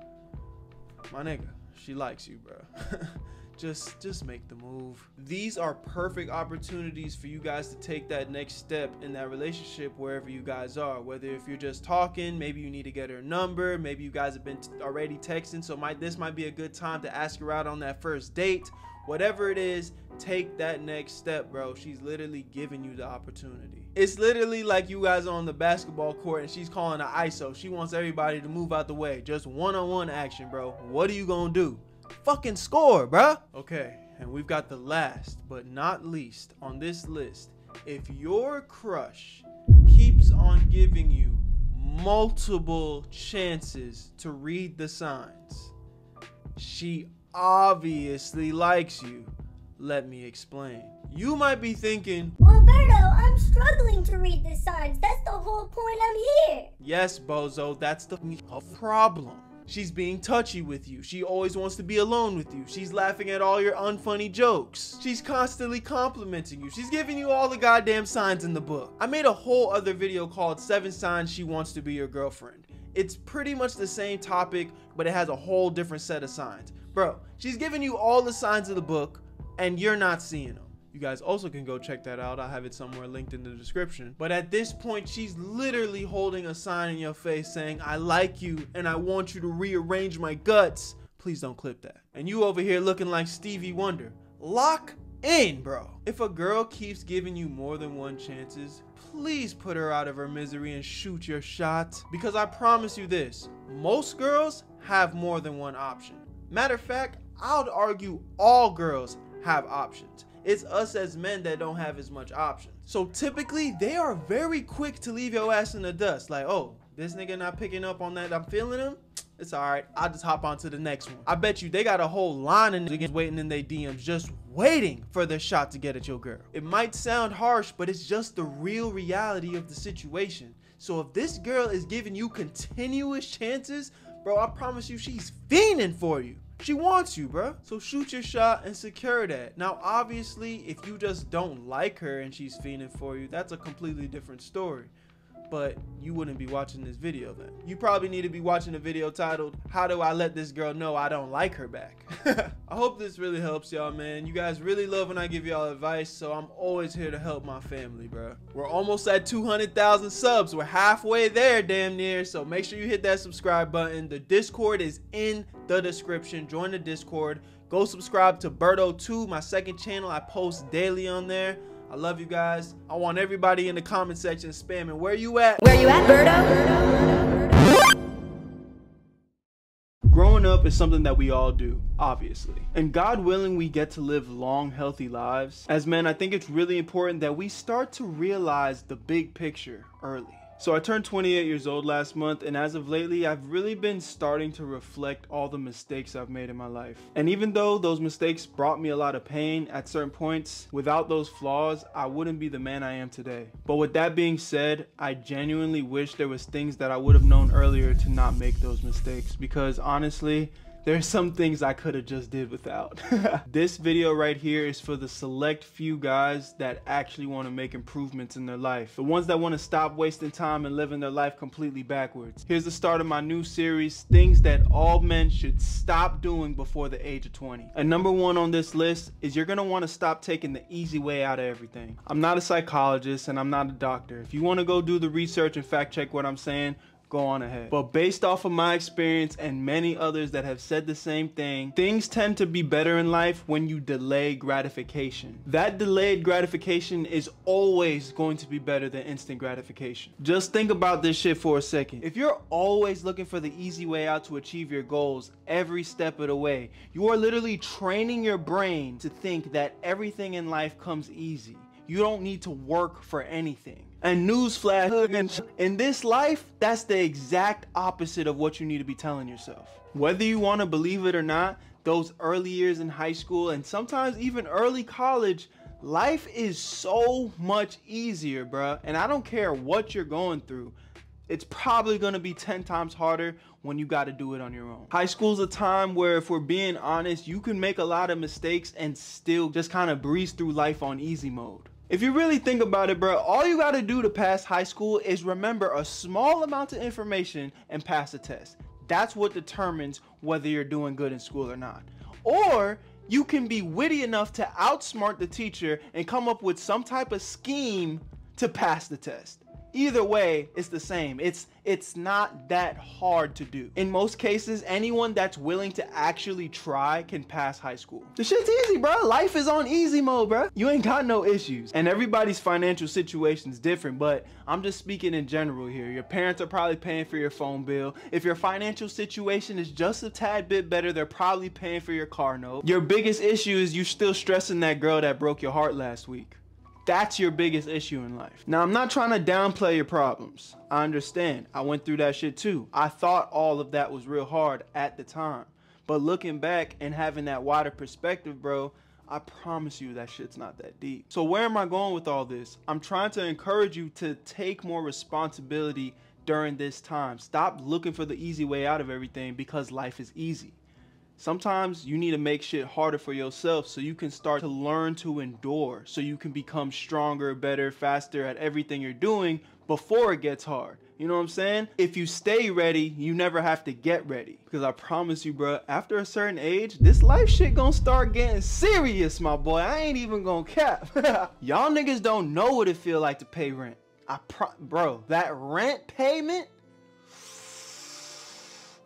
my nigga, she likes you, bro. Just, just make the move. These are perfect opportunities for you guys to take that next step in that relationship wherever you guys are. Whether if you're just talking, maybe you need to get her number, maybe you guys have been t- already texting, so might this might be a good time to ask her out on that first date. Whatever it is, take that next step, bro. She's literally giving you the opportunity. It's literally like you guys are on the basketball court and she's calling an I S O. She wants everybody to move out the way. Just one-on-one action, bro. What are you gonna do? Fucking score, bruh. Okay, and we've got the last but not least on this list. If your crush keeps on giving you multiple chances to read the signs, she obviously likes you. Let me explain. You might be thinking, well, Berto, I'm struggling to read the signs. That's the whole point I'm here. Yes, bozo, that's the problem. She's being touchy with you. She always wants to be alone with you. She's laughing at all your unfunny jokes. She's constantly complimenting you. She's giving you all the goddamn signs in the book. I made a whole other video called Seven Signs She Wants to Be Your Girlfriend. It's pretty much the same topic, but it has a whole different set of signs. Bro, she's giving you all the signs of the book, and you're not seeing them. You guys also can go check that out. I have it somewhere linked in the description. But at this point, she's literally holding a sign in your face saying, I like you and I want you to rearrange my guts Please don't clip that. And you over here looking like Stevie Wonder. Lock in, bro. If a girl keeps giving you more than one chances, please put her out of her misery and shoot your shot. Because I promise you this, most girls have more than one option. Matter of fact, I would argue all girls have options. It's us as men that don't have as much options. So typically, they are very quick to leave your ass in the dust. Like, oh, this nigga not picking up on that, I'm feeling him. It's all right, I'll just hop on to the next one. I bet you they got a whole line of niggas waiting in their D Ms just waiting for their shot to get at your girl. It might sound harsh, but it's just the real reality of the situation. So if this girl is giving you continuous chances, bro, I promise you she's fiending for you. She wants you, bro. So shoot your shot and secure that. Now, obviously, if you just don't like her and she's fiending for you, that's a completely different story. But you wouldn't be watching this video then. You probably need to be watching a video titled, How Do I Let This Girl Know I Don't Like Her Back? I hope this really helps y'all, man. You guys really love when I give y'all advice, so I'm always here to help my family, bro. We're almost at two hundred thousand subs. We're halfway there, damn near. So make sure you hit that subscribe button. The Discord is in the description. Join the Discord. Go subscribe to Berto two, my second channel. I post daily on there. I love you guys. I want everybody in the comment section spamming. Where you at? Where you at, Berto? Growing up is something that we all do, obviously. And God willing, we get to live long, healthy lives. As men, I think it's really important that we start to realize the big picture early. So I turned twenty-eight years old last month, and as of lately, I've really been starting to reflect all the mistakes I've made in my life. And even though those mistakes brought me a lot of pain at certain points, without those flaws, I wouldn't be the man I am today. But with that being said, I genuinely wish there was things that I would have known earlier to not make those mistakes, because honestly, there's some things I could have just did without. This video right here is for the select few guys that actually want to make improvements in their life. The ones that want to stop wasting time and living their life completely backwards. Here's the start of my new series, things that all men should stop doing before the age of twenty. And number one on this list is you're going to want to stop taking the easy way out of everything. I'm not a psychologist and I'm not a doctor. If you want to go do the research and fact check what I'm saying, go on ahead. But based off of my experience and many others that have said the same thing, things tend to be better in life when you delay gratification. That delayed gratification is always going to be better than instant gratification. Just think about this shit for a second. If you're always looking for the easy way out to achieve your goals every step of the way, you are literally training your brain to think that everything in life comes easy. You don't need to work for anything. And newsflash, in this life, that's the exact opposite of what you need to be telling yourself. Whether you want to believe it or not, those early years in high school and sometimes even early college, life is so much easier, bruh. And I don't care what you're going through. It's probably going to be ten times harder when you got to do it on your own. High school's a time where, if we're being honest, you can make a lot of mistakes and still just kind of breeze through life on easy mode. If you really think about it, bro, all you got to do to pass high school is remember a small amount of information and pass a test. That's what determines whether you're doing good in school or not. Or you can be witty enough to outsmart the teacher and come up with some type of scheme to pass the test. Either way, it's the same. It's it's not that hard to do. In most cases, anyone that's willing to actually try can pass high school. The shit's easy, bro. Life is on easy mode, bro. You ain't got no issues. And everybody's financial situation is different, but I'm just speaking in general here. Your parents are probably paying for your phone bill. If your financial situation is just a tad bit better, they're probably paying for your car note. Your biggest issue is you still stressing that girl that broke your heart last week. That's your biggest issue in life. Now, I'm not trying to downplay your problems. I understand. I went through that shit too. I thought all of that was real hard at the time. But looking back and having that wider perspective, bro, I promise you that shit's not that deep. So where am I going with all this? I'm trying to encourage you to take more responsibility during this time. Stop looking for the easy way out of everything because life is easy. Sometimes you need to make shit harder for yourself so you can start to learn to endure, so you can become stronger, better, faster at everything you're doing before it gets hard. You know what I'm saying? If you stay ready, you never have to get ready. Because I promise you, bro, after a certain age, this life shit gonna start getting serious, my boy. I ain't even gonna cap. Y'all niggas don't know what it feel like to pay rent. I pro- bro, that rent payment,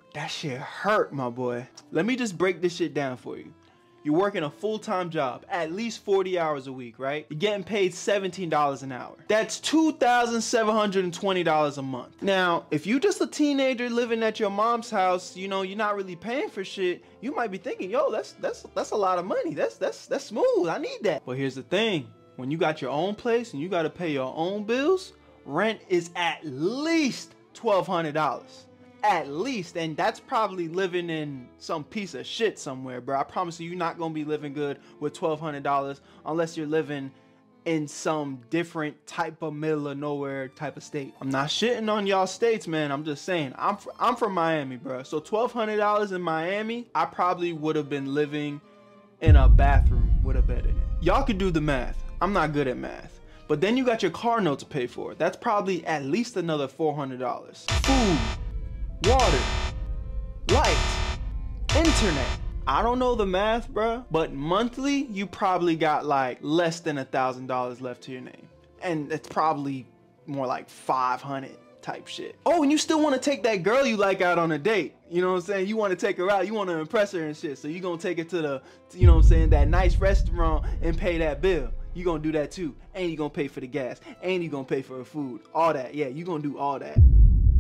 That shit hurt, my boy. Let me just break this shit down for you. You're working a full-time job, at least forty hours a week, right? You're getting paid seventeen dollars an hour. That's two thousand seven hundred twenty dollars a month. Now, if you're just a teenager living at your mom's house, you know, you're not really paying for shit, you might be thinking, yo, that's that's that's a lot of money. That's that's that's smooth. I need that. But here's the thing. When you got your own place and you got to pay your own bills, rent is at least twelve hundred dollars. At least, and that's probably living in some piece of shit somewhere, bro. I promise you, you're not gonna be living good with twelve hundred dollars unless you're living in some different type of middle of nowhere type of state. I'm not shitting on y'all states, man. I'm just saying, I'm fr I'm from Miami, bro. So twelve hundred dollars in Miami, I probably would have been living in a bathroom with a bed in it. Y'all could do the math. I'm not good at math. But then you got your car note to pay for. That's probably at least another four hundred dollars. Food, water, lights, internet. I don't know the math, bruh, but monthly, you probably got like less than a thousand dollars left to your name. And it's probably more like five hundred type shit. Oh, and you still want to take that girl you like out on a date. You know what I'm saying? You want to take her out, you want to impress her and shit. So you gonna take her to the, you know what I'm saying, that nice restaurant and pay that bill. You gonna do that too. And you gonna pay for the gas. And you gonna pay for her food. All that. Yeah, you gonna do all that.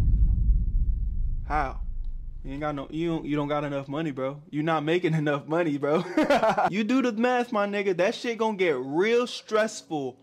How? You ain't got no, you don't, you don't got enough money, bro. You're not making enough money, bro. You do the math, my nigga. That shit gonna get real stressful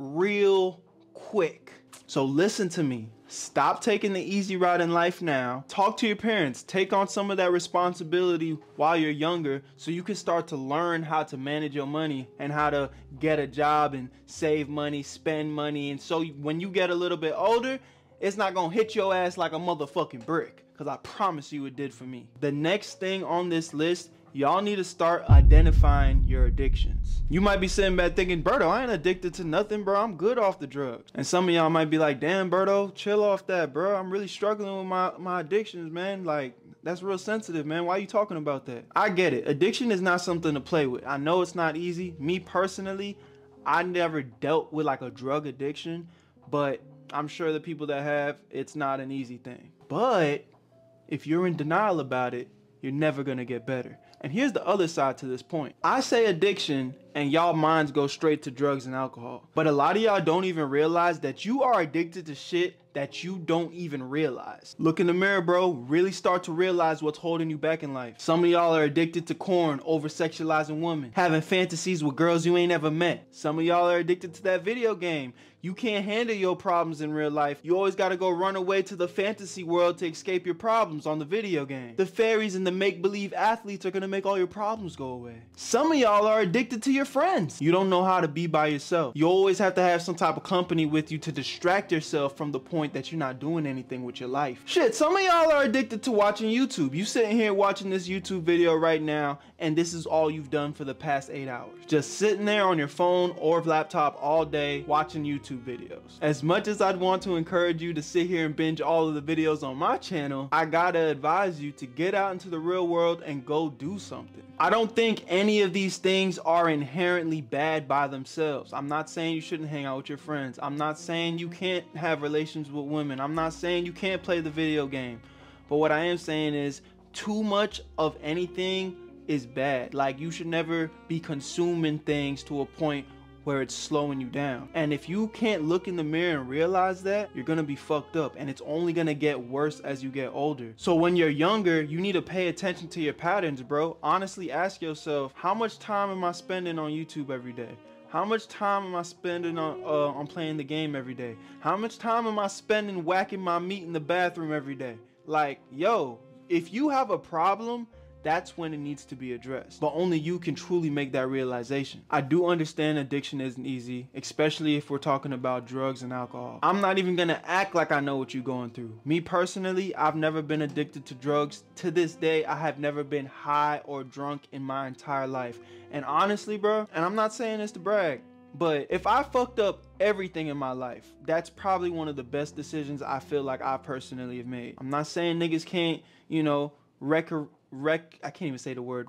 real quick. So listen to me. Stop taking the easy route in life now. Talk to your parents. Take on some of that responsibility while you're younger so you can start to learn how to manage your money and how to get a job and save money, spend money. And so when you get a little bit older, it's not gonna hit your ass like a motherfucking brick, because I promise you it did for me. The next thing on this list, y'all need to start identifying your addictions. You might be sitting back thinking, Berto, I ain't addicted to nothing, bro. I'm good off the drugs. And some of y'all might be like, damn, Berto, chill off that, bro. I'm really struggling with my, my addictions, man. Like, that's real sensitive, man. Why are you talking about that? I get it. Addiction is not something to play with. I know it's not easy. Me personally, I never dealt with like a drug addiction, but I'm sure the people that have, it's not an easy thing. But if you're in denial about it, you're never gonna get better. And here's the other side to this point. I say addiction and y'all minds go straight to drugs and alcohol. But a lot of y'all don't even realize that you are addicted to shit that you don't even realize. Look in the mirror, bro. Really start to realize what's holding you back in life. Some of y'all are addicted to corn, over-sexualizing women, having fantasies with girls you ain't ever met. Some of y'all are addicted to that video game. You can't handle your problems in real life. You always gotta go run away to the fantasy world to escape your problems on the video game. The fairies and the make-believe athletes are gonna make all your problems go away. Some of y'all are addicted to your friends. You don't know how to be by yourself. You always have to have some type of company with you to distract yourself from the point that you're not doing anything with your life. Shit, some of y'all are addicted to watching YouTube. You sitting here watching this YouTube video right now, and this is all you've done for the past eight hours. Just sitting there on your phone or laptop all day watching YouTube videos. As much as I'd want to encourage you to sit here and binge all of the videos on my channel, I gotta advise you to get out into the real world and go do something. I don't think any of these things are inherently bad by themselves. I'm not saying you shouldn't hang out with your friends. I'm not saying you can't have relations with women. I'm not saying you can't play the video game. But what I am saying is too much of anything is bad. Like, you should never be consuming things to a point where it's slowing you down. And if you can't look in the mirror and realize that, you're gonna be fucked up, and it's only gonna get worse as you get older. So when you're younger, you need to pay attention to your patterns, bro. Honestly, ask yourself, how much time am I spending on YouTube every day? How much time am I spending on, uh, on playing the game every day? How much time am I spending whacking my meat in the bathroom every day? Like, yo, if you have a problem, that's when it needs to be addressed. But only you can truly make that realization. I do understand addiction isn't easy, especially if we're talking about drugs and alcohol. I'm not even gonna act like I know what you're going through. Me personally, I've never been addicted to drugs. To this day, I have never been high or drunk in my entire life. And honestly, bro, and I'm not saying this to brag, but if I fucked up everything in my life, that's probably one of the best decisions I feel like I personally have made. I'm not saying niggas can't, you know, rec- Rec, I can't even say the word,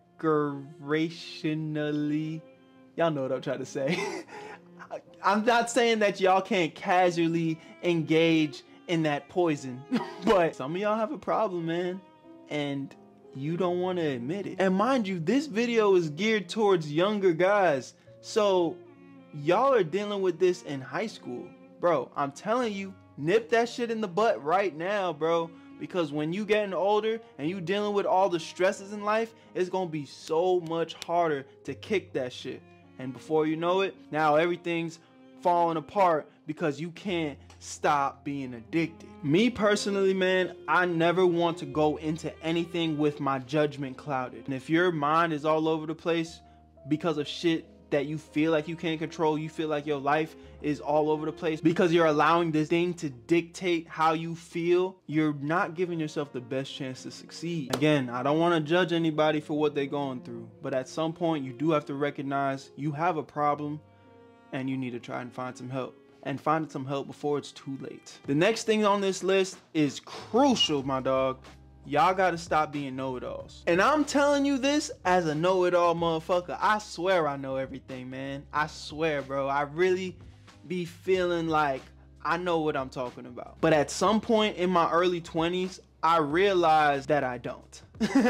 recreationally. Y'all know what I'm trying to say. I'm not saying that y'all can't casually engage in that poison, but some of y'all have a problem, man. and you don't want to admit it. And mind you, this video is geared towards younger guys. So y'all are dealing with this in high school. Bro, I'm telling you, nip that shit in the butt right now, bro. Because when you getting older and you dealing with all the stresses in life, it's gonna be so much harder to kick that shit. And before you know it, now everything's falling apart because you can't stop being addicted. Me personally, man, I never want to go into anything with my judgment clouded. And if your mind is all over the place because of shit that you feel like you can't control, you feel like your life is all over the place because you're allowing this thing to dictate how you feel, you're not giving yourself the best chance to succeed. Again, I don't want to judge anybody for what they're going through, but at some point you do have to recognize you have a problem and you need to try and find some help. And find some help before it's too late. The next thing on this list is crucial, my dog. Y'all gotta stop being know-it-alls. And I'm telling you this as a know-it-all motherfucker. I swear I know everything, man. I swear, bro. I really be feeling like I know what I'm talking about. But at some point in my early twenties, I realized that I don't.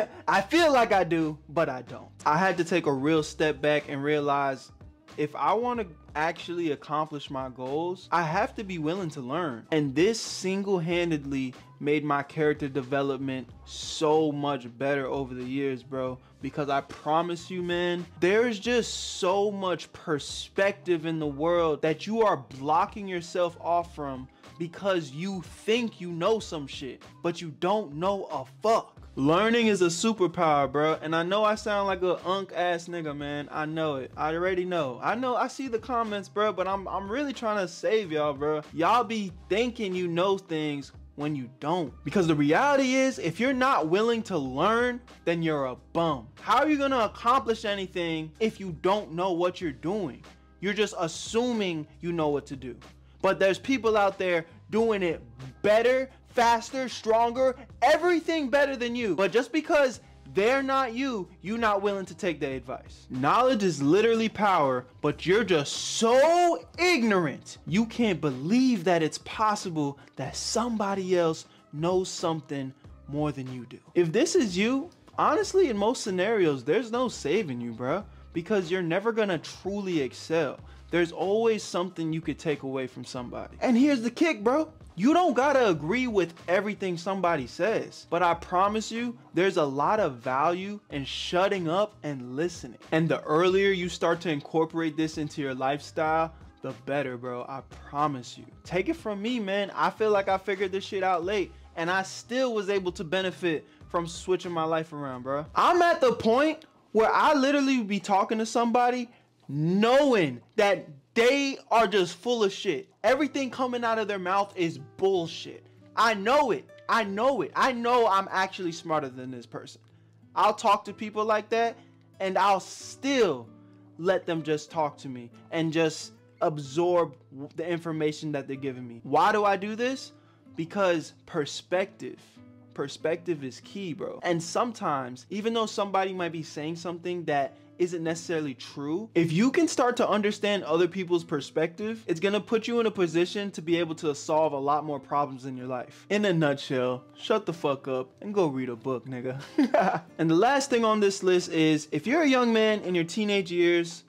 I feel like I do, but I don't. I had to take a real step back and realize if I want to actually accomplish my goals, I have to be willing to learn. And this single-handedly made my character development so much better over the years, bro. Because I promise you, man, there's just so much perspective in the world that you are blocking yourself off from because you think you know some shit, but you don't know a fuck. Learning is a superpower, bro. And I know I sound like a unk ass nigga, man. I know it. I already know. I know. I see the comments, bro. But I'm I'm really trying to save y'all, bro. Y'all be thinking you know things when you don't. Because the reality is, if you're not willing to learn, then you're a bum. How are you gonna accomplish anything if you don't know what you're doing? You're just assuming you know what to do. But there's people out there doing it better, faster, stronger, everything better than you. But just because they're not you, you're not willing to take their advice. Knowledge is literally power, but you're just so ignorant. You can't believe that it's possible that somebody else knows something more than you do. If this is you, honestly, in most scenarios, there's no saving you, bro, because you're never gonna truly excel. There's always something you could take away from somebody. And here's the kick, bro. You don't gotta agree with everything somebody says, but I promise you, there's a lot of value in shutting up and listening. And the earlier you start to incorporate this into your lifestyle, the better, bro. I promise you. Take it from me, man. I feel like I figured this shit out late, and I still was able to benefit from switching my life around, bro. I'm at the point where I literally be talking to somebody knowing that they are just full of shit. Everything coming out of their mouth is bullshit. I know it. I know it. I know I'm actually smarter than this person. I'll talk to people like that, and I'll still let them just talk to me and just absorb the information that they're giving me. Why do I do this? Because perspective. Perspective is key, bro. And sometimes, even though somebody might be saying something that isn't necessarily true, if you can start to understand other people's perspective, it's gonna put you in a position to be able to solve a lot more problems in your life. In a nutshell, shut the fuck up and go read a book, nigga. And the last thing on this list is, if you're a young man in your teenage years,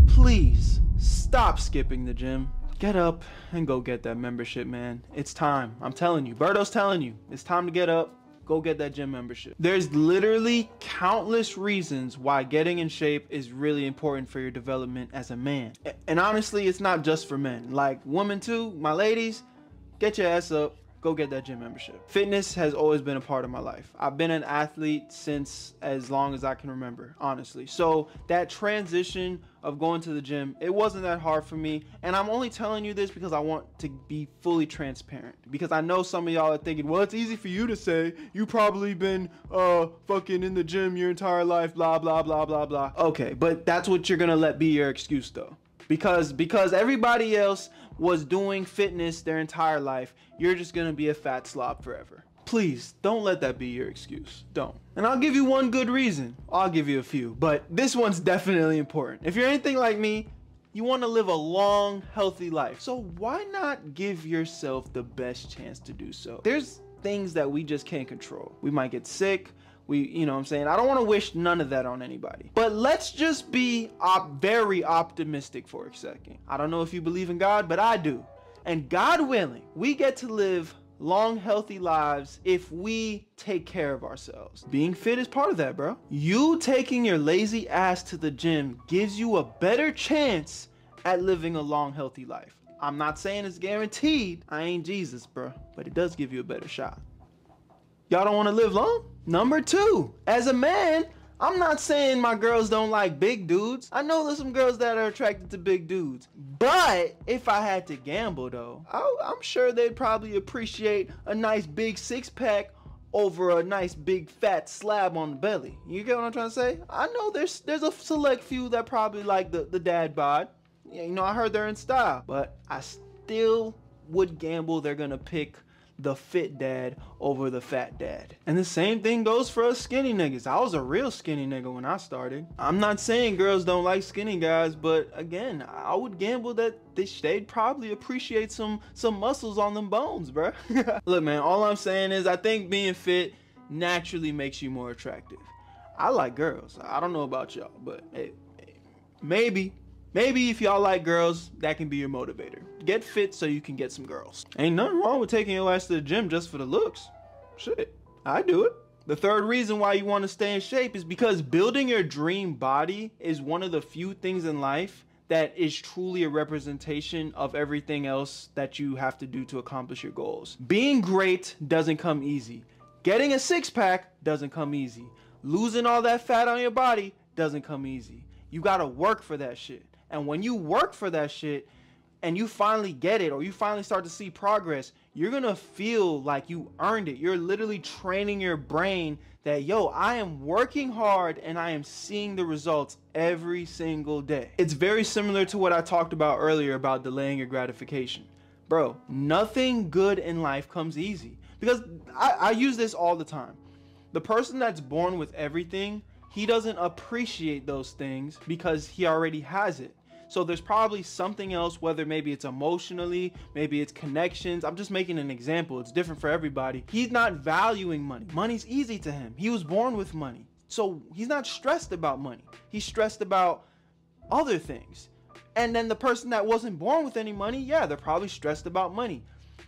please stop skipping the gym. Get up and go get that membership, man. It's time. I'm telling you. Berto's telling you. It's time to get up. Go get that gym membership. There's literally countless reasons why getting in shape is really important for your development as a man. And honestly, it's not just for men. Like women too, my ladies, get your ass up. Go get that gym membership. Fitness has always been a part of my life. I've been an athlete since as long as I can remember, honestly. So that transition of going to the gym, it wasn't that hard for me. And I'm only telling you this because I want to be fully transparent. Because I know some of y'all are thinking, well, it's easy for you to say. You probably been uh fucking in the gym your entire life, blah, blah, blah, blah, blah. Okay, but that's what you're gonna let be your excuse though. Because, because everybody else was doing fitness their entire life, you're just gonna be a fat slob forever. Please, don't let that be your excuse. Don't. And I'll give you one good reason. I'll give you a few, but this one's definitely important. If you're anything like me, you want to live a long, healthy life. So why not give yourself the best chance to do so? There's things that we just can't control. We might get sick. We, you know what I'm saying? I don't want to wish none of that on anybody. But let's just be op- very optimistic for a second. I don't know if you believe in God, but I do. And God willing, we get to live long, healthy lives if we take care of ourselves. Being fit is part of that, bro. You taking your lazy ass to the gym gives you a better chance at living a long, healthy life. I'm not saying it's guaranteed. I ain't Jesus, bro. But it does give you a better shot. Y'all don't want to live long? Number two, as a man, I'm not saying my girls don't like big dudes. I know there's some girls that are attracted to big dudes. But if I had to gamble though, I, I'm sure they'd probably appreciate a nice big six pack over a nice big fat slab on the belly. You get what I'm trying to say? I know there's there's a select few that probably like the, the dad bod. Yeah, you know, I heard they're in style. But I still would gamble they're gonna pick the fit dad over the fat dad. And the same thing goes for us skinny niggas. I was a real skinny nigga when I started. I'm not saying girls don't like skinny guys, but again, I would gamble that they'd probably appreciate some some muscles on them bones, bro. Look, man, all I'm saying is I think being fit naturally makes you more attractive. I like girls. I don't know about y'all, but hey, hey, maybe Maybe if y'all like girls, that can be your motivator. Get fit so you can get some girls. Ain't nothing wrong with taking your ass to the gym just for the looks. Shit, I do it. The third reason why you want to stay in shape is because building your dream body is one of the few things in life that is truly a representation of everything else that you have to do to accomplish your goals. Being great doesn't come easy. Getting a six pack doesn't come easy. Losing all that fat on your body doesn't come easy. You gotta work for that shit. And when you work for that shit and you finally get it or you finally start to see progress, you're gonna feel like you earned it. You're literally training your brain that, yo, I am working hard and I am seeing the results every single day. It's very similar to what I talked about earlier about delaying your gratification. Bro, nothing good in life comes easy. Because I, I use this all the time. The person that's born with everything, he doesn't appreciate those things because he already has it. So there's probably something else, whether maybe it's emotionally, maybe it's connections. I'm just making an example. It's different for everybody. He's not valuing money. Money's easy to him. He was born with money. So he's not stressed about money. He's stressed about other things. And then the person that wasn't born with any money, yeah, they're probably stressed about money.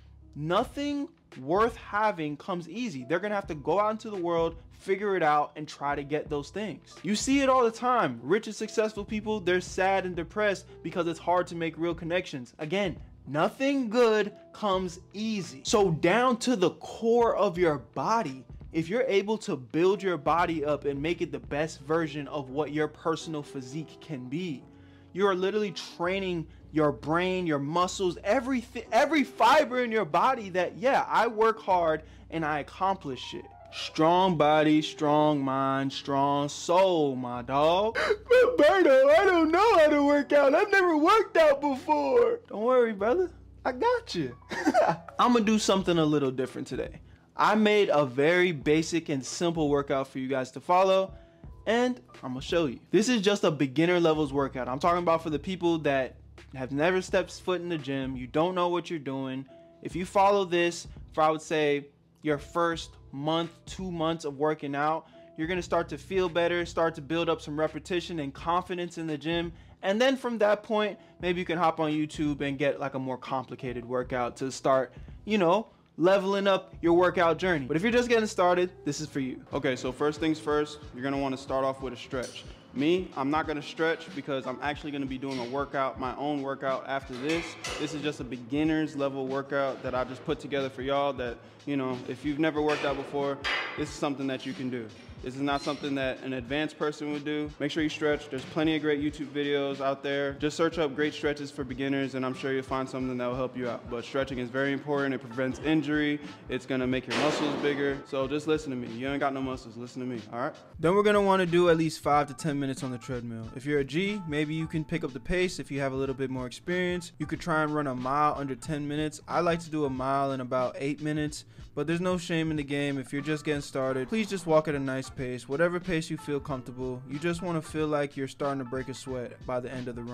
Nothing worth having comes easy. They're gonna have to go out into the world, figure it out, and try to get those things. You see it all the time. Rich and successful people, they're sad and depressed because it's hard to make real connections. Again, nothing good comes easy. So down to the core of your body, if you're able to build your body up and make it the best version of what your personal physique can be, you are literally training your brain, your muscles, everything, every fiber in your body that, yeah, I work hard and I accomplish shit. Strong body, strong mind, strong soul, my dog. Roberto, I don't know how to work out. I've never worked out before. Don't worry, brother. I got you. I'm gonna do something a little different today. I made a very basic and simple workout for you guys to follow, and I'm gonna show you. This is just a beginner levels workout. I'm talking about for the people that have never stepped foot in the gym. You don't know what you're doing. If you follow this for, I would say, your first month, two months of working out, you're gonna start to feel better, start to build up some repetition and confidence in the gym. And then from that point, maybe you can hop on YouTube and get like a more complicated workout to start, you know, leveling up your workout journey. But if you're just getting started, this is for you. Okay, so first things first, you're gonna wanna start off with a stretch. Me, I'm not gonna stretch because I'm actually gonna be doing a workout, my own workout after this. This is just a beginner's level workout that I just put together for y'all that, you know, if you've never worked out before, this is something that you can do. This is not something that an advanced person would do. Make sure you stretch. There's plenty of great YouTube videos out there. Just search up great stretches for beginners and I'm sure you'll find something that will help you out. But stretching is very important. It prevents injury. It's gonna make your muscles bigger. So just listen to me. You ain't got no muscles, listen to me, all right? Then we're gonna wanna do at least five to ten minutes on the treadmill. If you're a G, maybe you can pick up the pace. If you have a little bit more experience, you could try and run a mile under ten minutes. I like to do a mile in about eight minutes. But there's no shame in the game. If you're just getting started, please just walk at a nice pace, whatever pace you feel comfortable. You just want to feel like you're starting to break a sweat by the end of the run.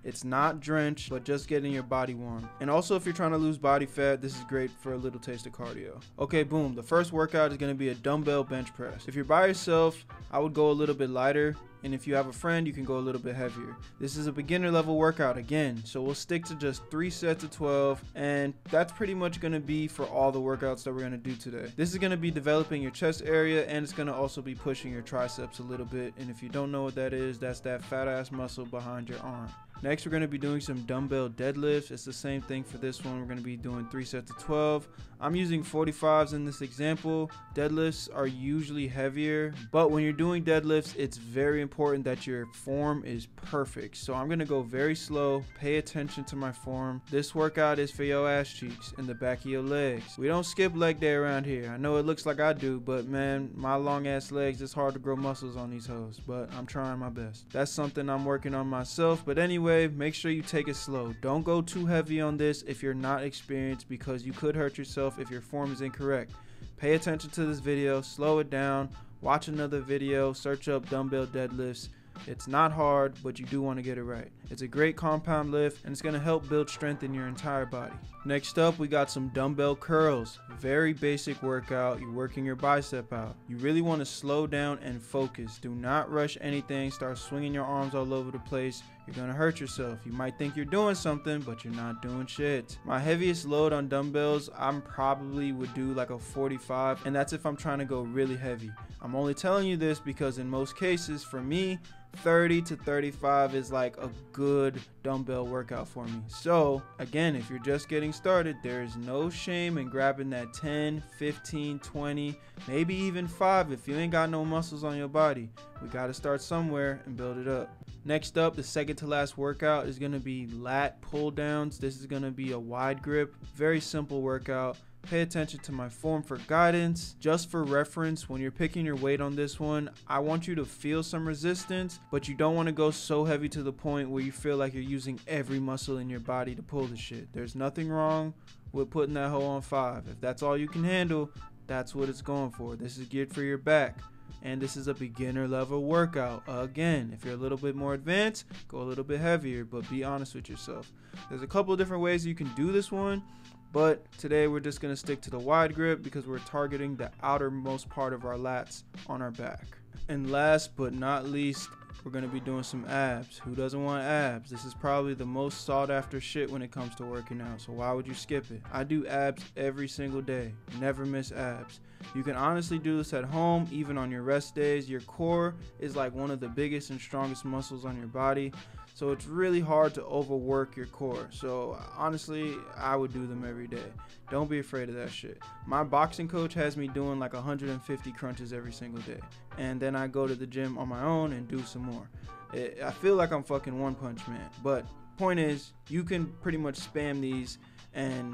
It's not drenched, but just getting your body warm. And also, if you're trying to lose body fat, this is great for a little taste of cardio. Okay, boom. The first workout is going to be a dumbbell bench press. If you're by yourself, I would go a little bit lighter. And if you have a friend, you can go a little bit heavier. This is a beginner level workout again, so we'll stick to just three sets of twelve, and that's pretty much going to be for all the workouts that we're going to do today. This is going to be developing your chest area, and it's going to also be pushing your triceps a little bit. And if you don't know what that is, that's that fat ass muscle behind your arm. Next, we're going to be doing some dumbbell deadlifts. It's the same thing for this one. We're going to be doing three sets of twelve. I'm using forty-fives in this example. Deadlifts are usually heavier, but when you're doing deadlifts, it's very important that your form is perfect. So I'm going to go very slow. Pay attention to my form. This workout is for your ass cheeks and the back of your legs. We don't skip leg day around here. I know it looks like I do, but man, my long ass legs, it's hard to grow muscles on these hoes, but I'm trying my best. That's something I'm working on myself. But anyway, make sure you take it slow. Don't go too heavy on this if you're not experienced, because you could hurt yourself if your form is incorrect. Pay attention to this video, slow it down, watch another video, search up dumbbell deadlifts. It's not hard, but you do want to get it right. It's a great compound lift, and it's going to help build strength in your entire body. Next up, we got some dumbbell curls. Very basic workout. You're working your bicep out. You really want to slow down and focus. Do not rush anything. Start swinging your arms all over the place. You're going to hurt yourself. You might think you're doing something, but you're not doing shit. My heaviest load on dumbbells, I'm probably would do like a forty-five, and that's if I'm trying to go really heavy. I'm only telling you this because in most cases, for me, thirty to thirty-five is like a good dumbbell workout for me. So again, if you're just getting started, there is no shame in grabbing that ten, fifteen, twenty, maybe even five if you ain't got no muscles on your body. We got to start somewhere and build it up. Next up, the second to last workout is going to be lat pull downs. This is going to be a wide grip, very simple workout. Pay attention to my form for guidance. Just for reference, when you're picking your weight on this one, I want you to feel some resistance, but you don't want to go so heavy to the point where you feel like you're using every muscle in your body to pull the shit. There's nothing wrong with putting that hoe on five. If that's all you can handle, that's what it's going for. This is geared for your back. And this is a beginner level workout. Again, if you're a little bit more advanced, go a little bit heavier, but be honest with yourself. There's a couple of different ways you can do this one, but today we're just going to stick to the wide grip because we're targeting the outermost part of our lats on our back. And last but not least, we're going to be doing some abs. Who doesn't want abs? This is probably the most sought after shit when it comes to working out, so why would you skip it? I do abs every single day. Never miss abs. You can honestly do this at home, even on your rest days. Your core is like one of the biggest and strongest muscles on your body, so it's really hard to overwork your core. So honestly, I would do them every day. Don't be afraid of that shit. My boxing coach has me doing like one hundred fifty crunches every single day, and then I go to the gym on my own and do some more. It, I feel like I'm fucking One Punch Man, but point is, you can pretty much spam these and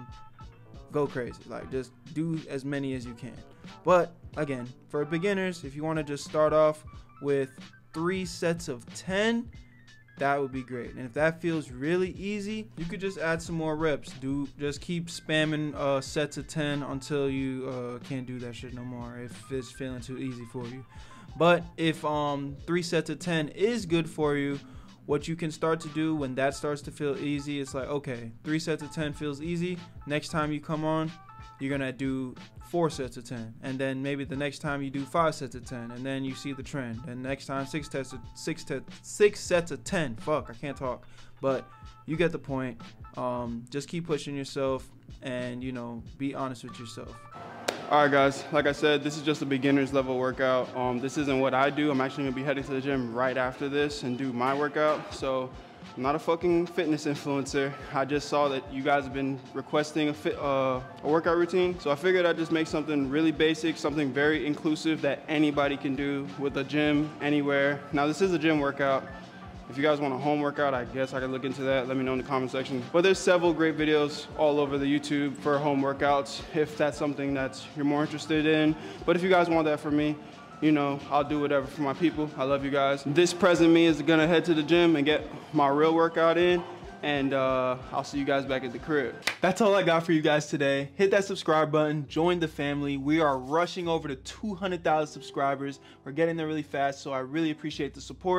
go crazy. Like, just do as many as you can. But again, for beginners, if you want to just start off with three sets of ten, that would be great. And if that feels really easy, you could just add some more reps. Do just keep spamming uh, sets of ten until you uh, can't do that shit no more, if it's feeling too easy for you. But if um three sets of ten is good for you, what you can start to do when that starts to feel easy, it's like, okay, three sets of ten feels easy. Next time you come on, you're gonna do four sets of ten, and then maybe the next time you do five sets of ten, and then you see the trend, and next time six sets of six te- six sets of ten. Fuck, I can't talk, but you get the point. Um, just keep pushing yourself, and you know, be honest with yourself. All right, guys, like I said, this is just a beginner's level workout. Um, this isn't what I do. I'm actually gonna be heading to the gym right after this and do my workout. So I'm not a fucking fitness influencer. I just saw that you guys have been requesting a, fit, uh, a workout routine. So I figured I'd just make something really basic, something very inclusive that anybody can do with a gym anywhere. Now, this is a gym workout. If you guys want a home workout, I guess I could look into that. Let me know in the comment section. But there's several great videos all over the YouTube for home workouts, if that's something that you're more interested in. But if you guys want that for me, you know, I'll do whatever for my people. I love you guys. This present me is gonna head to the gym and get my real workout in, and uh, I'll see you guys back at the crib. That's all I got for you guys today. Hit that subscribe button, join the family. We are rushing over to two hundred thousand subscribers. We're getting there really fast, so I really appreciate the support.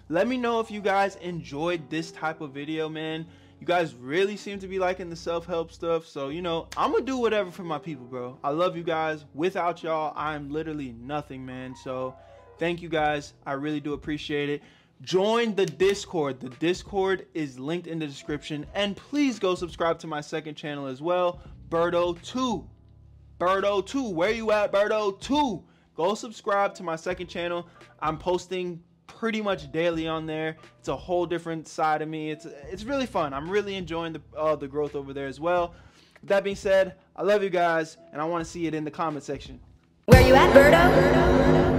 Let me know if you guys enjoyed this type of video, man. You guys really seem to be liking the self-help stuff. So, you know, I'm gonna do whatever for my people, bro. I love you guys. Without y'all, I'm literally nothing, man. So thank you guys. I really do appreciate it. Join the Discord. The Discord is linked in the description. And please go subscribe to my second channel as well, Birdo two. Birdo two. Where you at, Birdo two? Go subscribe to my second channel. I'm posting pretty much daily on there. It's a whole different side of me. It's it's really fun. I'm really enjoying the uh, the growth over there as well. With that being said, I love you guys, and I want to see it in the comment section. Where you at, Birdo?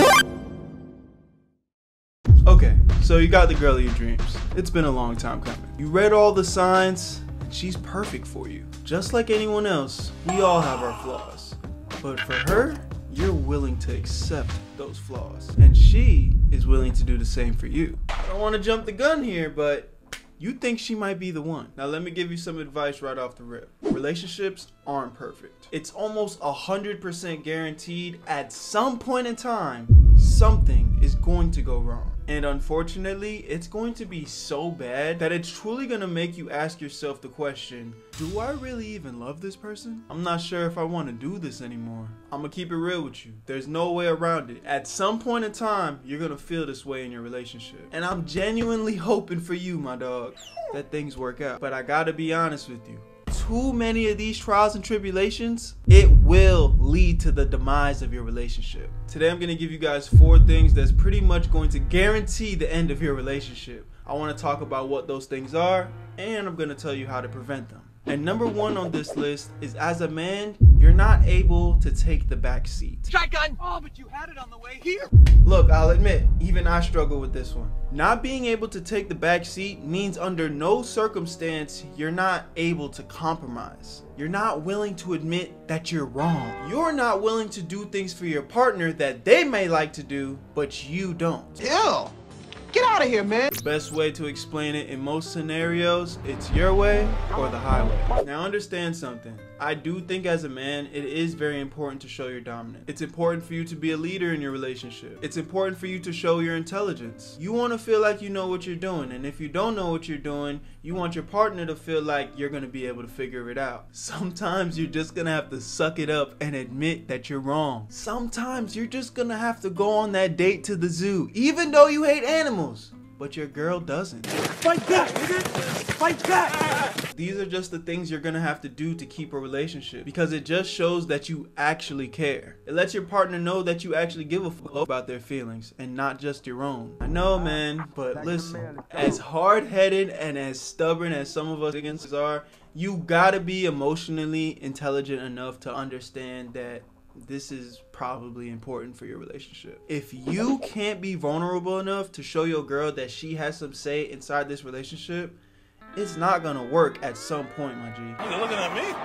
Okay, so you got the girl of your dreams. It's been a long time coming. You read all the signs, and she's perfect for you. Just like anyone else, we all have our flaws. But for her, you're willing to accept those flaws. And she is willing to do the same for you. I don't want to jump the gun here, but you think she might be the one. Now let me give you some advice right off the rip. Relationships aren't perfect. It's almost one hundred percent guaranteed at some point in time, something is going to go wrong. And unfortunately, it's going to be so bad that it's truly going to make you ask yourself the question, do I really even love this person? I'm not sure if I want to do this anymore. I'm going to keep it real with you. There's no way around it. At some point in time, you're going to feel this way in your relationship. And I'm genuinely hoping for you, my dog, that things work out. But I got to be honest with you. Too many of these trials and tribulations, it will lead to the demise of your relationship. Today I'm going to give you guys four things that's pretty much going to guarantee the end of your relationship. I want to talk about what those things are, and I'm going to tell you how to prevent them. And number one on this list is, as a man, you're not able to take the back seat. Shotgun! Oh, but you had it on the way here. Look, I'll admit, even I struggle with this one. Not being able to take the back seat means under no circumstance you're not able to compromise. You're not willing to admit that you're wrong. You're not willing to do things for your partner that they may like to do, but you don't. Ew! Get out of here, man! The best way to explain it in most scenarios, it's your way or the highway. Now understand something. I do think as a man, it is very important to show your dominance. It's important for you to be a leader in your relationship. It's important for you to show your intelligence. You want to feel like you know what you're doing, and if you don't know what you're doing, you want your partner to feel like you're going to be able to figure it out. Sometimes you're just going to have to suck it up and admit that you're wrong. Sometimes you're just going to have to go on that date to the zoo, even though you hate animals, but your girl doesn't. Fight back, nigga! Fight back! These are just the things you're gonna have to do to keep a relationship, because it just shows that you actually care. It lets your partner know that you actually give a fuck about their feelings and not just your own. I know, man, but listen, as hard-headed and as stubborn as some of us against are, you gotta be emotionally intelligent enough to understand that this is probably important for your relationship. If you can't be vulnerable enough to show your girl that she has some say inside this relationship, it's not gonna work at some point, my G. You're looking at me?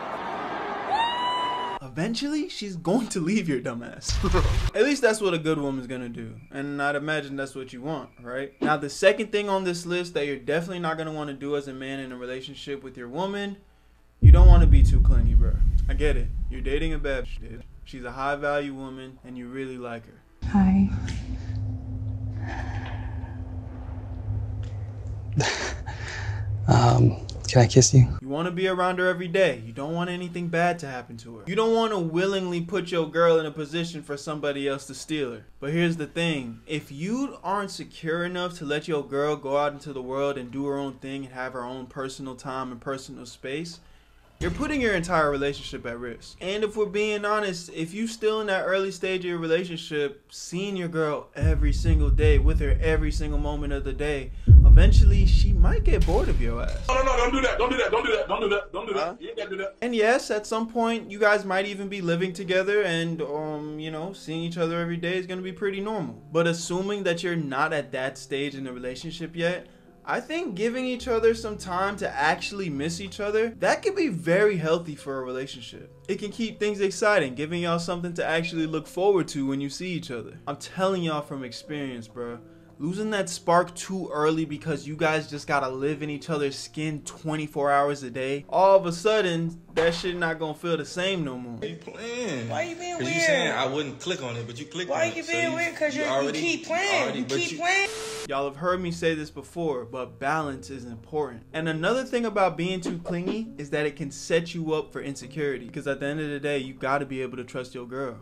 Eventually, she's going to leave your dumbass. At least that's what a good woman's gonna do. And I'd imagine that's what you want, right? Now, the second thing on this list that you're definitely not gonna wanna do as a man in a relationship with your woman, you don't wanna be too clingy, bro. I get it. You're dating a bad bitch. She's a high value woman and you really like her. Hi. um, can I kiss you? You want to be around her every day. You don't want anything bad to happen to her. You don't want to willingly put your girl in a position for somebody else to steal her. But here's the thing. If you aren't secure enough to let your girl go out into the world and do her own thing and have her own personal time and personal space, you're putting your entire relationship at risk. And if we're being honest, if you still in that early stage of your relationship, seeing your girl every single day, with her every single moment of the day, eventually she might get bored of your ass. No, no, no, don't do that. Don't do that. Don't do that. Don't do that. Don't do that. Huh? You ain't gotta do that. And yes, at some point, you guys might even be living together and, um, you know, seeing each other every day is going to be pretty normal. But assuming that you're not at that stage in the relationship yet, I think giving each other some time to actually miss each other, that can be very healthy for a relationship. It can keep things exciting, giving y'all something to actually look forward to when you see each other. I'm telling y'all from experience, bro. Losing that spark too early because you guys just gotta live in each other's skin twenty-four hours a day, all of a sudden, that shit not gonna feel the same no more. Why you playing? Why you being Cause weird? you saying I wouldn't click on it, but you clicked Why on you it. being so weird? Cause you, you, already, you keep playing. already, You but keep you, playing. Y'all have heard me say this before, but balance is important. And another thing about being too clingy is that it can set you up for insecurity. Because at the end of the day, you gotta be able to trust your girl.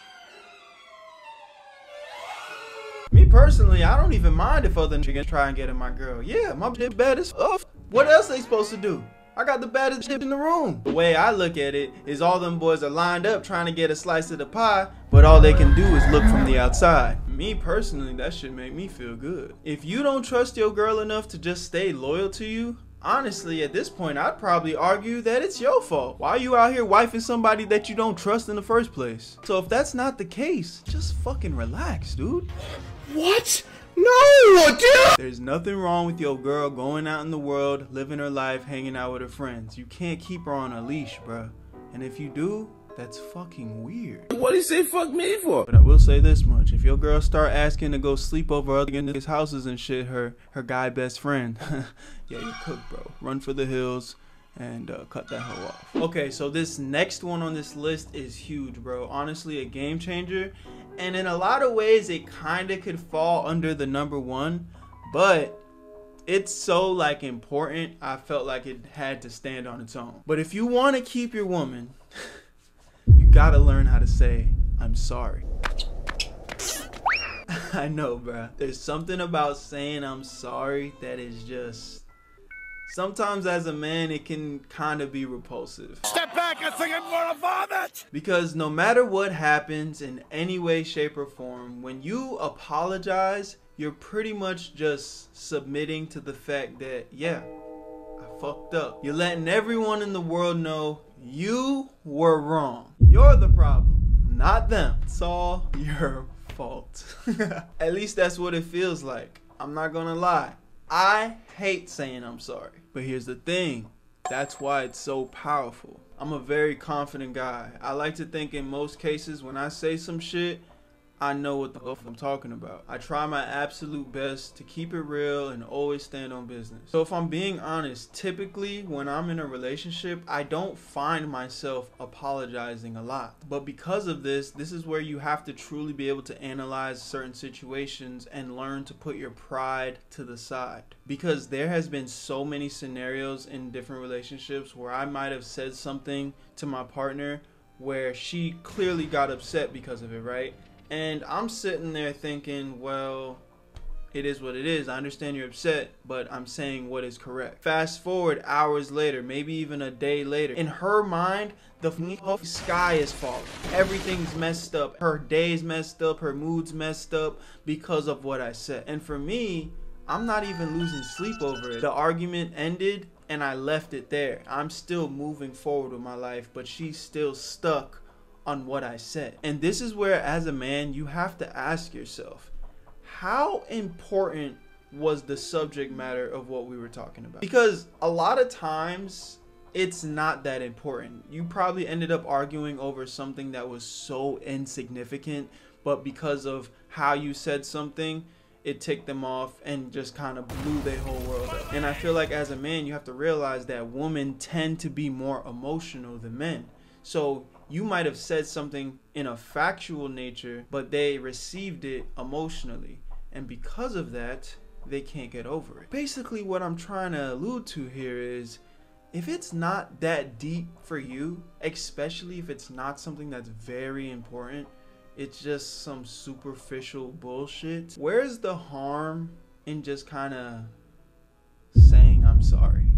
Me personally, I don't even mind if other niggas try and get at my girl. Yeah, my bitch bad as fuck. What else they supposed to do? I got the baddest shit in the room. The way I look at it is all them boys are lined up trying to get a slice of the pie, but all they can do is look from the outside. Me personally, that should make me feel good. If you don't trust your girl enough to just stay loyal to you, honestly, at this point, I'd probably argue that it's your fault. Why are you out here wifing somebody that you don't trust in the first place? So if that's not the case, just fucking relax, dude. What? No, dude! There's nothing wrong with your girl going out in the world, living her life, hanging out with her friends. You can't keep her on a leash, bruh. And if you do, that's fucking weird. What do you say fuck me for? But I will say this much. If your girl start asking to go sleep over other niggas' houses and shit, her, her guy best friend, yeah, you cooked, bro. Run for the hills and uh, cut that hoe off. Okay, so this next one on this list is huge, bro. Honestly, a game changer. And in a lot of ways, it kind of could fall under the number one, but it's so like important, I felt like it had to stand on its own. But if you want to keep your woman, you gotta learn how to say, I'm sorry. I know, bruh. There's something about saying I'm sorry that is just... Sometimes as a man, it can kind of be repulsive. Step back, I think I'm gonna vomit! Because no matter what happens in any way, shape, or form, when you apologize, you're pretty much just submitting to the fact that, yeah, I fucked up. You're letting everyone in the world know you were wrong. You're the problem, not them. It's all your fault. At least that's what it feels like. I'm not gonna lie. I hate saying I'm sorry. But here's the thing. That's why it's so powerful. I'm a very confident guy. I like to think in most cases when I say some shit, I know what the fuck I'm talking about. I try my absolute best to keep it real and always stand on business. So if I'm being honest, typically when I'm in a relationship, I don't find myself apologizing a lot. But because of this, this is where you have to truly be able to analyze certain situations and learn to put your pride to the side. Because there has been so many scenarios in different relationships where I might have said something to my partner where she clearly got upset because of it, right? And I'm sitting there thinking, well, it is what it is. I understand you're upset, but I'm saying what is correct. Fast forward hours later, maybe even a day later. In her mind, the sky is falling. Everything's messed up. Her day's messed up. Her mood's messed up because of what I said. And for me, I'm not even losing sleep over it. The argument ended and I left it there. I'm still moving forward with my life, but she's still stuck on what I said. And this is where, as a man, you have to ask yourself, how important was the subject matter of what we were talking about? Because a lot of times it's not that important. You probably ended up arguing over something that was so insignificant, but because of how you said something, it ticked them off and just kind of blew their whole world up. And I feel like as a man, you have to realize that women tend to be more emotional than men. So you might have said something in a factual nature, but they received it emotionally. And because of that, they can't get over it. Basically, what I'm trying to allude to here is, if it's not that deep for you, especially if it's not something that's very important, it's just some superficial bullshit, where's the harm in just kind of saying I'm sorry?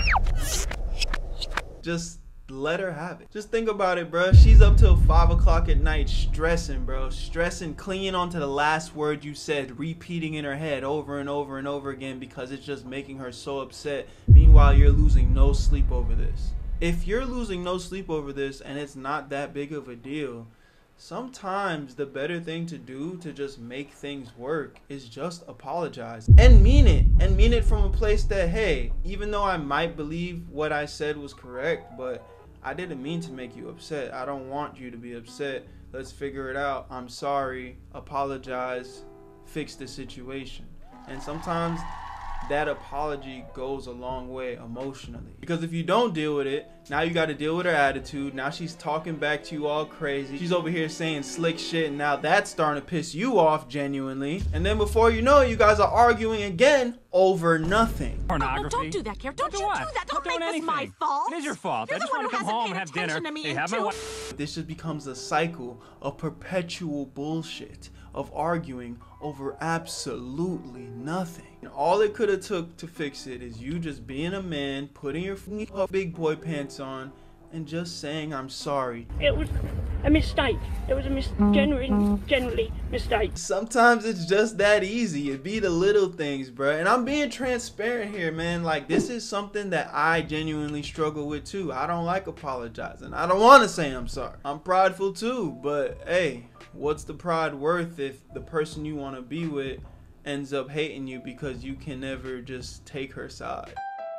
Just let her have it. Just think about it, bro. She's up till five o'clock at night stressing, bro. Stressing, clinging on to the last word you said, repeating in her head over and over and over again because it's just making her so upset. Meanwhile, you're losing no sleep over this. If you're losing no sleep over this and it's not that big of a deal, sometimes the better thing to do to just make things work is just apologize and mean it, and mean it from a place that, hey, even though I might believe what I said was correct, but I didn't mean to make you upset. I don't want you to be upset. Let's figure it out. I'm sorry. Apologize. fix the situation. And sometimes that apology goes a long way emotionally, because if you don't deal with it, now you got to deal with her attitude. Now she's talking back to you all crazy. She's over here saying slick shit, and now that's starting to piss you off genuinely. And then before you know it, you guys are arguing again over nothing. Pornography. Oh, don't do that, Karen. Don't you do that. Don't make this my fault. It is your fault. I just want to come home and have dinner. Hey, have my wife. This just becomes a cycle of perpetual bullshit, of arguing over absolutely nothing. And all it could have took to fix it is you just being a man, putting your big boy pants on, and just saying, I'm sorry. It was a mistake. It was a mis genuine, generally mistake. Sometimes it's just that easy. It be the little things, bruh. And I'm being transparent here, man. Like, this is something that I genuinely struggle with too. I don't like apologizing. I don't want to say I'm sorry. I'm prideful too, but hey, what's the pride worth if the person you want to be with ends up hating you because you can never just take her side?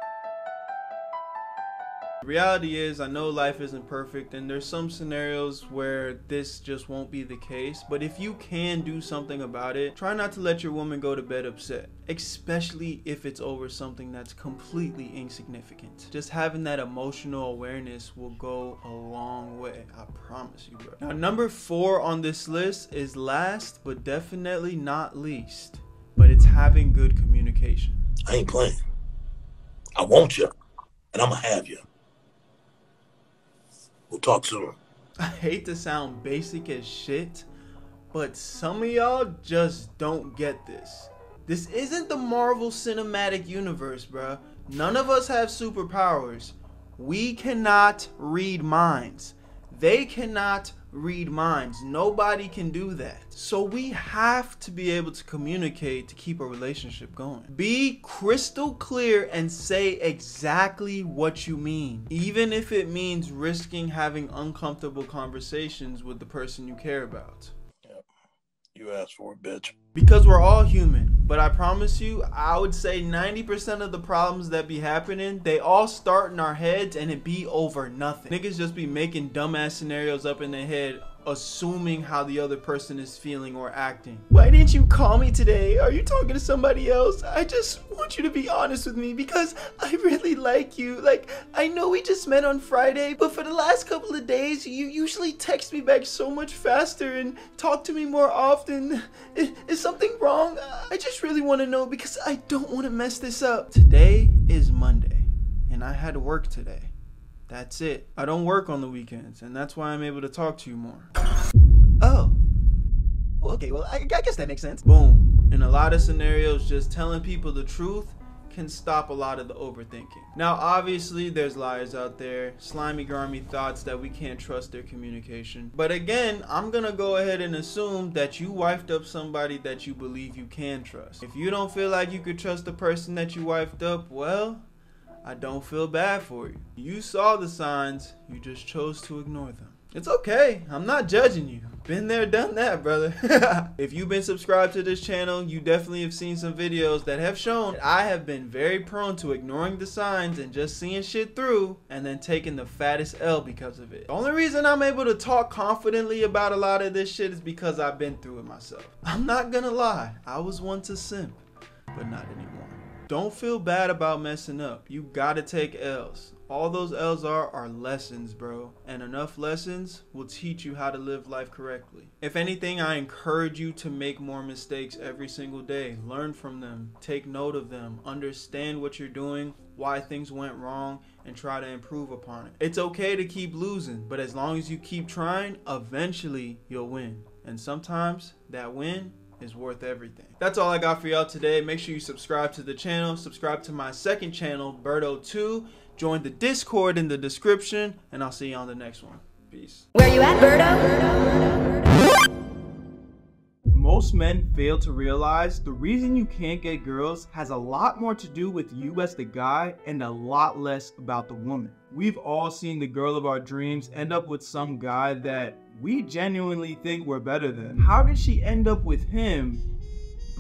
The reality is, I know life isn't perfect, and there's some scenarios where this just won't be the case, but if you can do something about it, try not to let your woman go to bed upset, especially if it's over something that's completely insignificant. Just having that emotional awareness will go a long way, I promise you, bro. Now, number four on this list is last but definitely not least, but it's having good communication. I ain't playing. I want you, and I'm gonna have you. We'll talk soon. I hate to sound basic as shit, but some of y'all just don't get this. This isn't the Marvel Cinematic Universe, bruh. None of us have superpowers. We cannot read minds. They cannot read minds. Nobody can do that. So we have to be able to communicate to keep a relationship going. Be crystal clear and say exactly what you mean, even if it means risking having uncomfortable conversations with the person you care about. Yep. You asked for it, bitch. Because we're all human, but I promise you, I would say ninety percent of the problems that be happening, they all start in our heads and it be over nothing. Niggas just be making dumbass scenarios up in their head, assuming how the other person is feeling or acting. Why didn't you call me today? Are you talking to somebody else? I just want you to be honest with me because I really like you. Like, I know we just met on Friday, but for the last couple of days, you usually text me back so much faster and talk to me more often. Is, is something wrong? I just really want to know because I don't want to mess this up. Today is Monday, and I had to work today. That's it. I don't work on the weekends, and that's why I'm able to talk to you more. Oh. Okay, well, I, I guess that makes sense. Boom. In a lot of scenarios, just telling people the truth can stop a lot of the overthinking. Now, obviously, there's liars out there, slimy, grimy thoughts that we can't trust their communication. But again, I'm gonna go ahead and assume that you wifed up somebody that you believe you can trust. If you don't feel like you could trust the person that you wifed up, well, I don't feel bad for you. You saw the signs, you just chose to ignore them. It's okay, I'm not judging you. Been there, done that, brother. If you've been subscribed to this channel, you definitely have seen some videos that have shown that I have been very prone to ignoring the signs and just seeing shit through and then taking the fattest L because of it. The only reason I'm able to talk confidently about a lot of this shit is because I've been through it myself. I'm not gonna lie, I was one to simp, but not anymore. Don't feel bad about messing up. You gotta take L's. All those L's are are lessons, bro. And enough lessons will teach you how to live life correctly. If anything, I encourage you to make more mistakes every single day. Learn from them. Take note of them. Understand what you're doing, why things went wrong, and try to improve upon it. It's okay to keep losing, but as long as you keep trying, eventually you'll win. And sometimes that win is worth everything. That's all I got for y'all today. Make sure you subscribe to the channel, subscribe to my second channel, Berto two, join the Discord in the description, and I'll see you on the next one. Peace. Where you at, Berto? Most men fail to realize the reason you can't get girls has a lot more to do with you as the guy and a lot less about the woman. We've all seen the girl of our dreams end up with some guy that we genuinely think we're better than. How did she end up with him,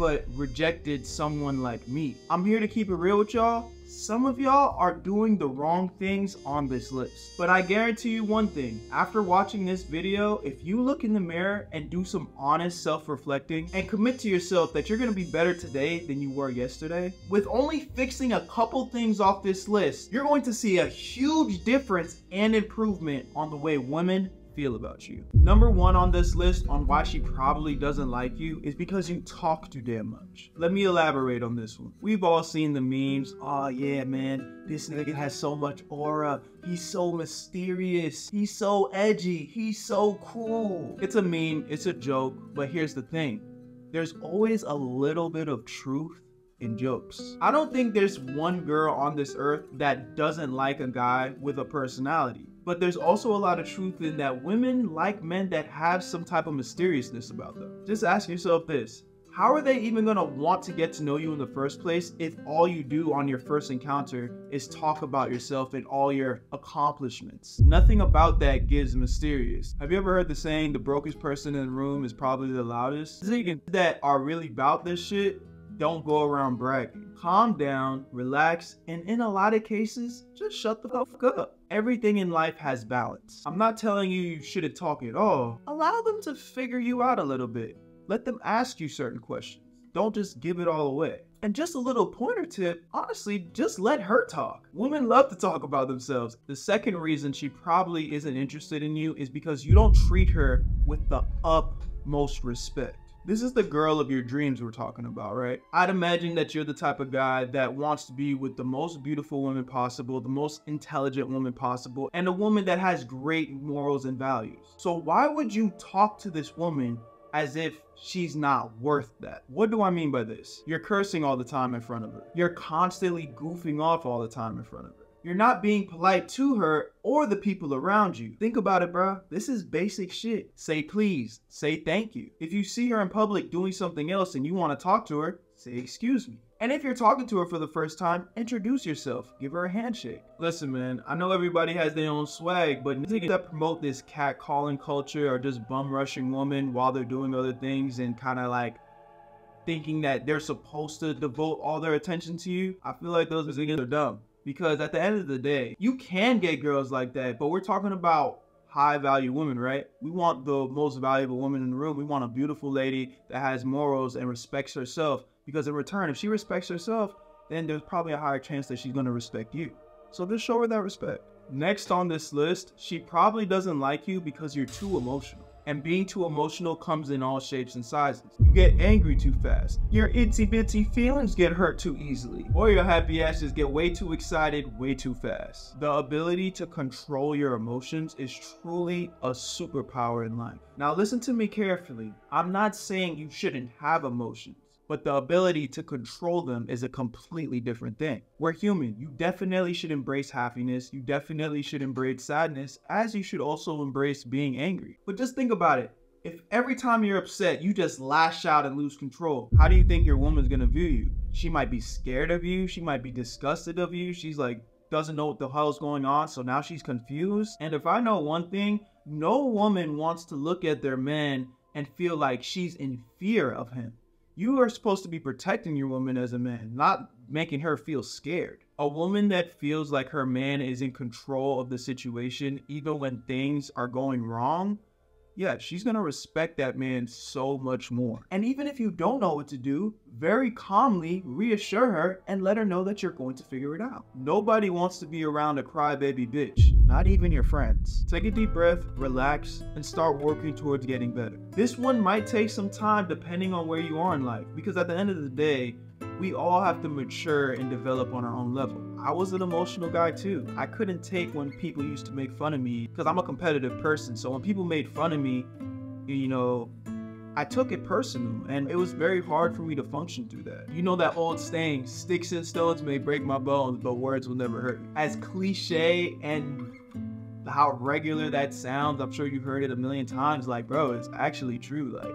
but rejected someone like me. I'm here to keep it real with y'all. Some of y'all are doing the wrong things on this list. But I guarantee you one thing, after watching this video, if you look in the mirror and do some honest self-reflecting and commit to yourself that you're gonna be better today than you were yesterday, with only fixing a couple things off this list, you're going to see a huge difference and improvement on the way women feel about you. Number one on this list on why she probably doesn't like you is because you talk too damn much. Let me elaborate on this one. We've all seen the memes. Oh yeah, man, this nigga has so much aura. He's so mysterious. He's so edgy. He's so cool. It's a meme, it's a joke, but here's the thing. There's always a little bit of truth in jokes. I don't think there's one girl on this earth that doesn't like a guy with a personality. But there's also a lot of truth in that women like men that have some type of mysteriousness about them. Just ask yourself this. How are they even gonna want to get to know you in the first place if all you do on your first encounter is talk about yourself and all your accomplishments? Nothing about that gives mysterious. Have you ever heard the saying, the brokest person in the room is probably the loudest? Niggas that are really about this shit don't go around bragging. Calm down, relax, and in a lot of cases, just shut the fuck up. Everything in life has balance. I'm not telling you you shouldn't talk at all. Allow them to figure you out a little bit. Let them ask you certain questions. Don't just give it all away. And just a little pointer tip, honestly, just let her talk. Women love to talk about themselves. The second reason she probably isn't interested in you is because you don't treat her with the utmost respect. This is the girl of your dreams we're talking about, right? I'd imagine that you're the type of guy that wants to be with the most beautiful woman possible, the most intelligent woman possible, and a woman that has great morals and values. So why would you talk to this woman as if she's not worth that? What do I mean by this? You're cursing all the time in front of her. You're constantly goofing off all the time in front of her. You're not being polite to her or the people around you. Think about it, bro. This is basic shit. Say please. Say thank you. If you see her in public doing something else and you want to talk to her, say excuse me. And if you're talking to her for the first time, introduce yourself. Give her a handshake. Listen, man, I know everybody has their own swag, but niggas that promote this catcalling culture or just bum rushing women while they're doing other things and kind of like thinking that they're supposed to devote all their attention to you, I feel like those niggas are dumb. Because at the end of the day, you can get girls like that, but we're talking about high value women, right? We want the most valuable woman in the room. We want a beautiful lady that has morals and respects herself, because in return, if she respects herself, then there's probably a higher chance that she's gonna respect you. So just show her that respect. Next on this list, she probably doesn't like you because you're too emotional. And being too emotional comes in all shapes and sizes. You get angry too fast. Your itsy bitsy feelings get hurt too easily. Or your happy ass just get way too excited way too fast. The ability to control your emotions is truly a superpower in life. Now listen to me carefully. I'm not saying you shouldn't have emotions, but the ability to control them is a completely different thing. We're human. You definitely should embrace happiness. You definitely should embrace sadness, as you should also embrace being angry. But just think about it. If every time you're upset, you just lash out and lose control, how do you think your woman's gonna view you? She might be scared of you. She might be disgusted of you. She's like, doesn't know what the hell's going on, so now she's confused. And if I know one thing, no woman wants to look at their man and feel like she's in fear of him. You are supposed to be protecting your woman as a man, not making her feel scared. A woman that feels like her man is in control of the situation, even when things are going wrong, yeah, she's gonna respect that man so much more. And even if you don't know what to do, very calmly reassure her and let her know that you're going to figure it out. Nobody wants to be around a crybaby bitch, not even your friends. Take a deep breath, relax, and start working towards getting better. This one might take some time depending on where you are in life, because at the end of the day, we all have to mature and develop on our own level. I was an emotional guy too. I couldn't take when people used to make fun of me, because I'm a competitive person. So when people made fun of me, you know, I took it personal, and it was very hard for me to function through that. You know that old saying, sticks and stones may break my bones, but words will never hurt me. As cliche and how regular that sounds, I'm sure you've heard it a million times, like, bro, it's actually true. Like,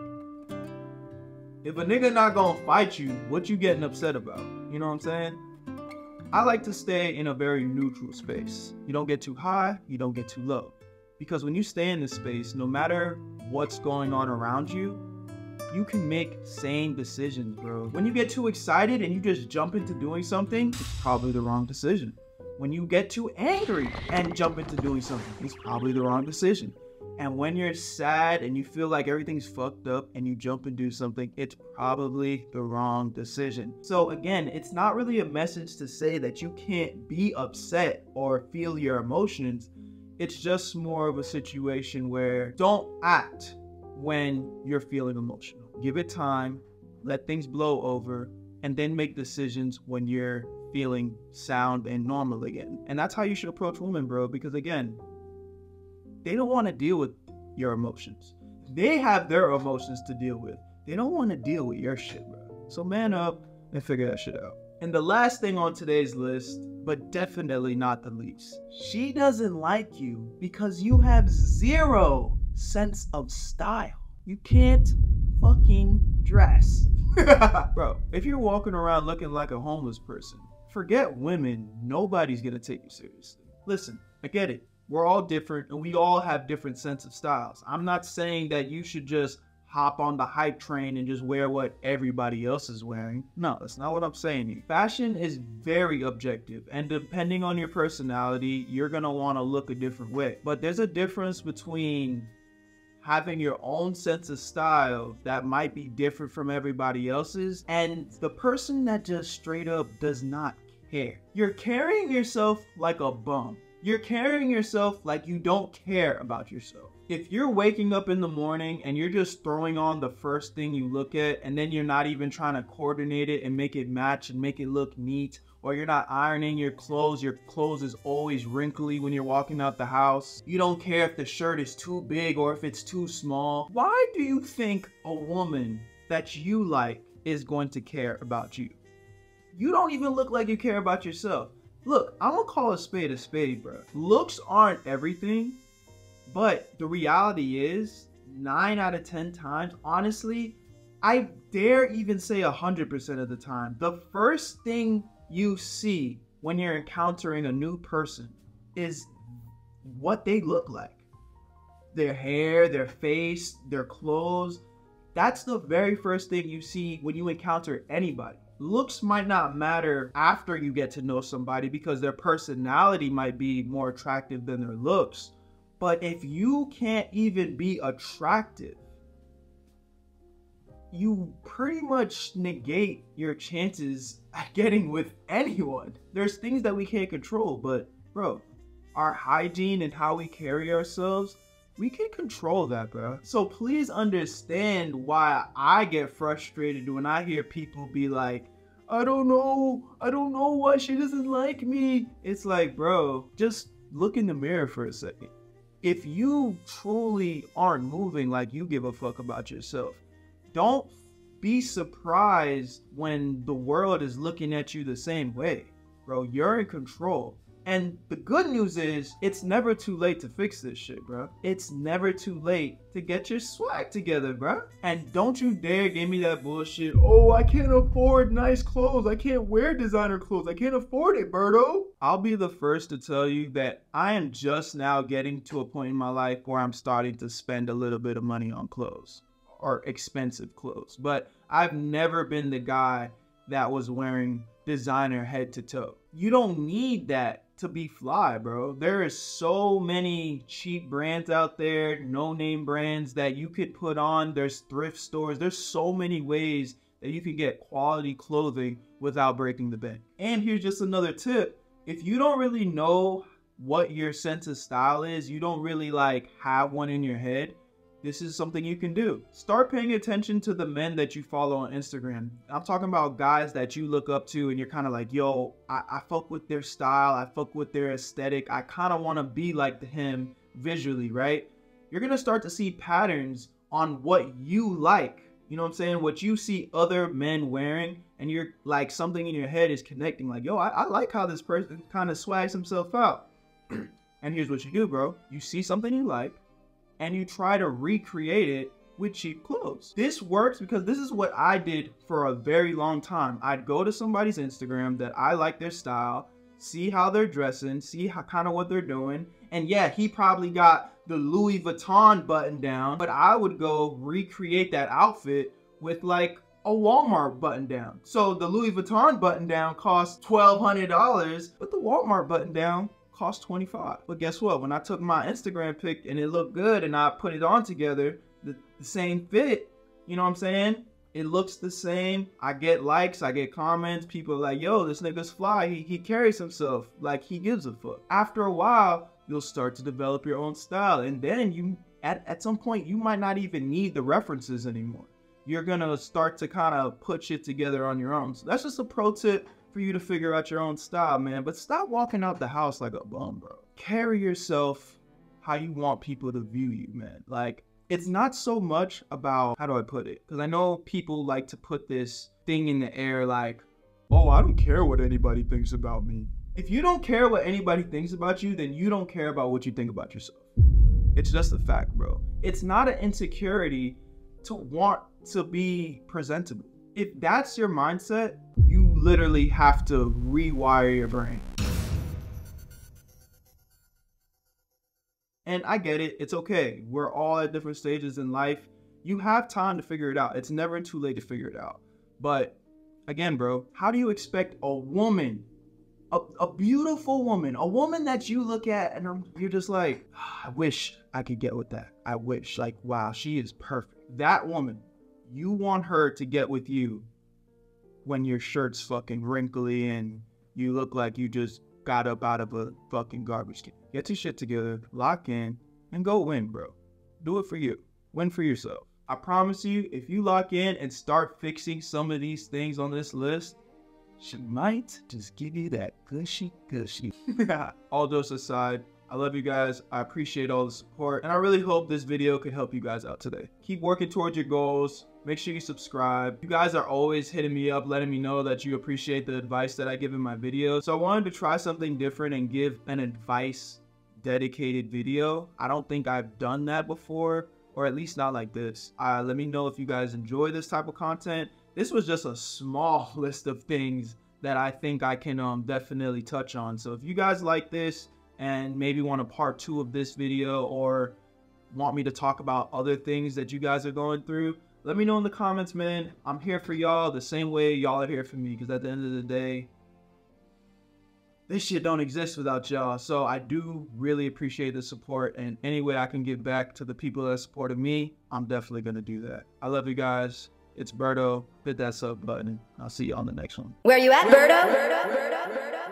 if a nigga not gonna fight you, what you getting upset about? You know what I'm saying? I like to stay in a very neutral space. You don't get too high, you don't get too low. Because when you stay in this space, no matter what's going on around you, you can make sane decisions, bro. When you get too excited and you just jump into doing something, it's probably the wrong decision. When you get too angry and jump into doing something, it's probably the wrong decision. And when you're sad and you feel like everything's fucked up and you jump and do something, it's probably the wrong decision. So again, it's not really a message to say that you can't be upset or feel your emotions. It's just more of a situation where don't act when you're feeling emotional. Give it time, let things blow over, and then make decisions when you're feeling sound and normal again. And that's how you should approach women, bro, because again, they don't want to deal with your emotions. They have their emotions to deal with. They don't want to deal with your shit, bro. So man up and figure that shit out. And the last thing on today's list, but definitely not the least, she doesn't like you because you have zero sense of style. You can't fucking dress. Bro, if you're walking around looking like a homeless person, forget women, nobody's gonna take you seriously. Listen, I get it. We're all different and we all have different sense of styles. I'm not saying that you should just hop on the hype train and just wear what everybody else is wearing. No, that's not what I'm saying here. Fashion is very objective, and depending on your personality, you're gonna wanna look a different way. But there's a difference between having your own sense of style that might be different from everybody else's, and the person that just straight up does not care. You're carrying yourself like a bum. You're carrying yourself like you don't care about yourself. If you're waking up in the morning and you're just throwing on the first thing you look at, and then you're not even trying to coordinate it and make it match and make it look neat, or you're not ironing your clothes, your clothes is always wrinkly when you're walking out the house, you don't care if the shirt is too big or if it's too small, why do you think a woman that you like is going to care about you? You don't even look like you care about yourself. Look, I'm gonna call a spade a spade, bro. Looks aren't everything, but the reality is, nine out of ten times, honestly, I dare even say one hundred percent of the time, the first thing you see when you're encountering a new person is what they look like. Their hair, their face, their clothes. That's the very first thing you see when you encounter anybody. Looks might not matter after you get to know somebody because their personality might be more attractive than their looks. But if you can't even be attractive, you pretty much negate your chances at getting with anyone. There's things that we can't control, but bro, our hygiene and how we carry ourselves, we can control that, bro. So please understand why I get frustrated when I hear people be like, I don't know, I don't know why she doesn't like me. It's like, bro, just look in the mirror for a second. If you truly aren't moving like you give a fuck about yourself, don't be surprised when the world is looking at you the same way. Bro, you're in control. And the good news is, it's never too late to fix this shit, bro. It's never too late to get your swag together, bro. And don't you dare give me that bullshit, oh, I can't afford nice clothes. I can't wear designer clothes. I can't afford it, Berto. I'll be the first to tell you that I am just now getting to a point in my life where I'm starting to spend a little bit of money on clothes, or expensive clothes. But I've never been the guy that was wearing designer head to toe. You don't need that to be fly, bro. There is so many cheap brands out there, no-name brands that you could put on. There's thrift stores. There's so many ways that you can get quality clothing without breaking the bank. And here's just another tip. If you don't really know what your sense of style is, you don't really like have one in your head, this is something you can do. Start paying attention to the men that you follow on Instagram. I'm talking about guys that you look up to and you're kind of like, yo, I, I fuck with their style. I fuck with their aesthetic. I kind of want to be like him visually, right? You're going to start to see patterns on what you like. You know what I'm saying? What you see other men wearing, and you're like, something in your head is connecting like, yo, I, I like how this person kind of swags himself out. And here's what you do, bro. You see something you like, and you try to recreate it with cheap clothes. This works because this is what I did for a very long time. I'd go to somebody's Instagram that I like their style, see how they're dressing, see how kind of what they're doing. And yeah, he probably got the Louis Vuitton button down, but I would go recreate that outfit with like a Walmart button down. So the Louis Vuitton button down costs twelve hundred dollars, but the Walmart button down cost twenty-five dollars. But guess what? When I took my Instagram pic and it looked good and I put it on together, the, the same fit, you know what I'm saying? It looks the same. I get likes, I get comments. People are like, yo, this nigga's fly. He, he carries himself like he gives a fuck. After a while, you'll start to develop your own style. And then you, at, at some point, you might not even need the references anymore. You're gonna start to kind of put shit together on your own. So that's just a pro tip for you to figure out your own style, man. But stop walking out the house like a bum, bro. Carry yourself how you want people to view you, man. Like, it's not so much about, how do I put it? Because I know people like to put this thing in the air like, oh, I don't care what anybody thinks about me. If you don't care what anybody thinks about you, then you don't care about what you think about yourself. It's just a fact, bro. It's not an insecurity to want to be presentable. If that's your mindset, you literally have to rewire your brain. And I get it, it's okay. We're all at different stages in life. You have time to figure it out. It's never too late to figure it out. But again, bro, how do you expect a woman, a, a beautiful woman, a woman that you look at and you're just like, I wish I could get with that. I wish, like, wow, she is perfect. That woman, you want her to get with you when your shirt's fucking wrinkly and you look like you just got up out of a fucking garbage can. Get your shit together, lock in, and go win, bro. Do it for you. Win for yourself. I promise you, if you lock in and start fixing some of these things on this list, she might just give you that gushy gushy. All jokes aside, I love you guys. I appreciate all the support. And I really hope this video could help you guys out today. Keep working towards your goals. Make sure you subscribe. You guys are always hitting me up, letting me know that you appreciate the advice that I give in my videos. So I wanted to try something different and give an advice dedicated video. I don't think I've done that before, or at least not like this. Uh, let me know if you guys enjoy this type of content. This was just a small list of things that I think I can um, definitely touch on. So if you guys like this and maybe want a part two of this video or want me to talk about other things that you guys are going through, let me know in the comments, man. I'm here for y'all the same way y'all are here for me, because at the end of the day, this shit don't exist without y'all. So I do really appreciate the support, and any way I can give back to the people that supported me, I'm definitely gonna do that. I love you guys. It's Berto. Hit that sub button. I'll see you on the next one. Where you at, Berto? Berto? Berto? Berto?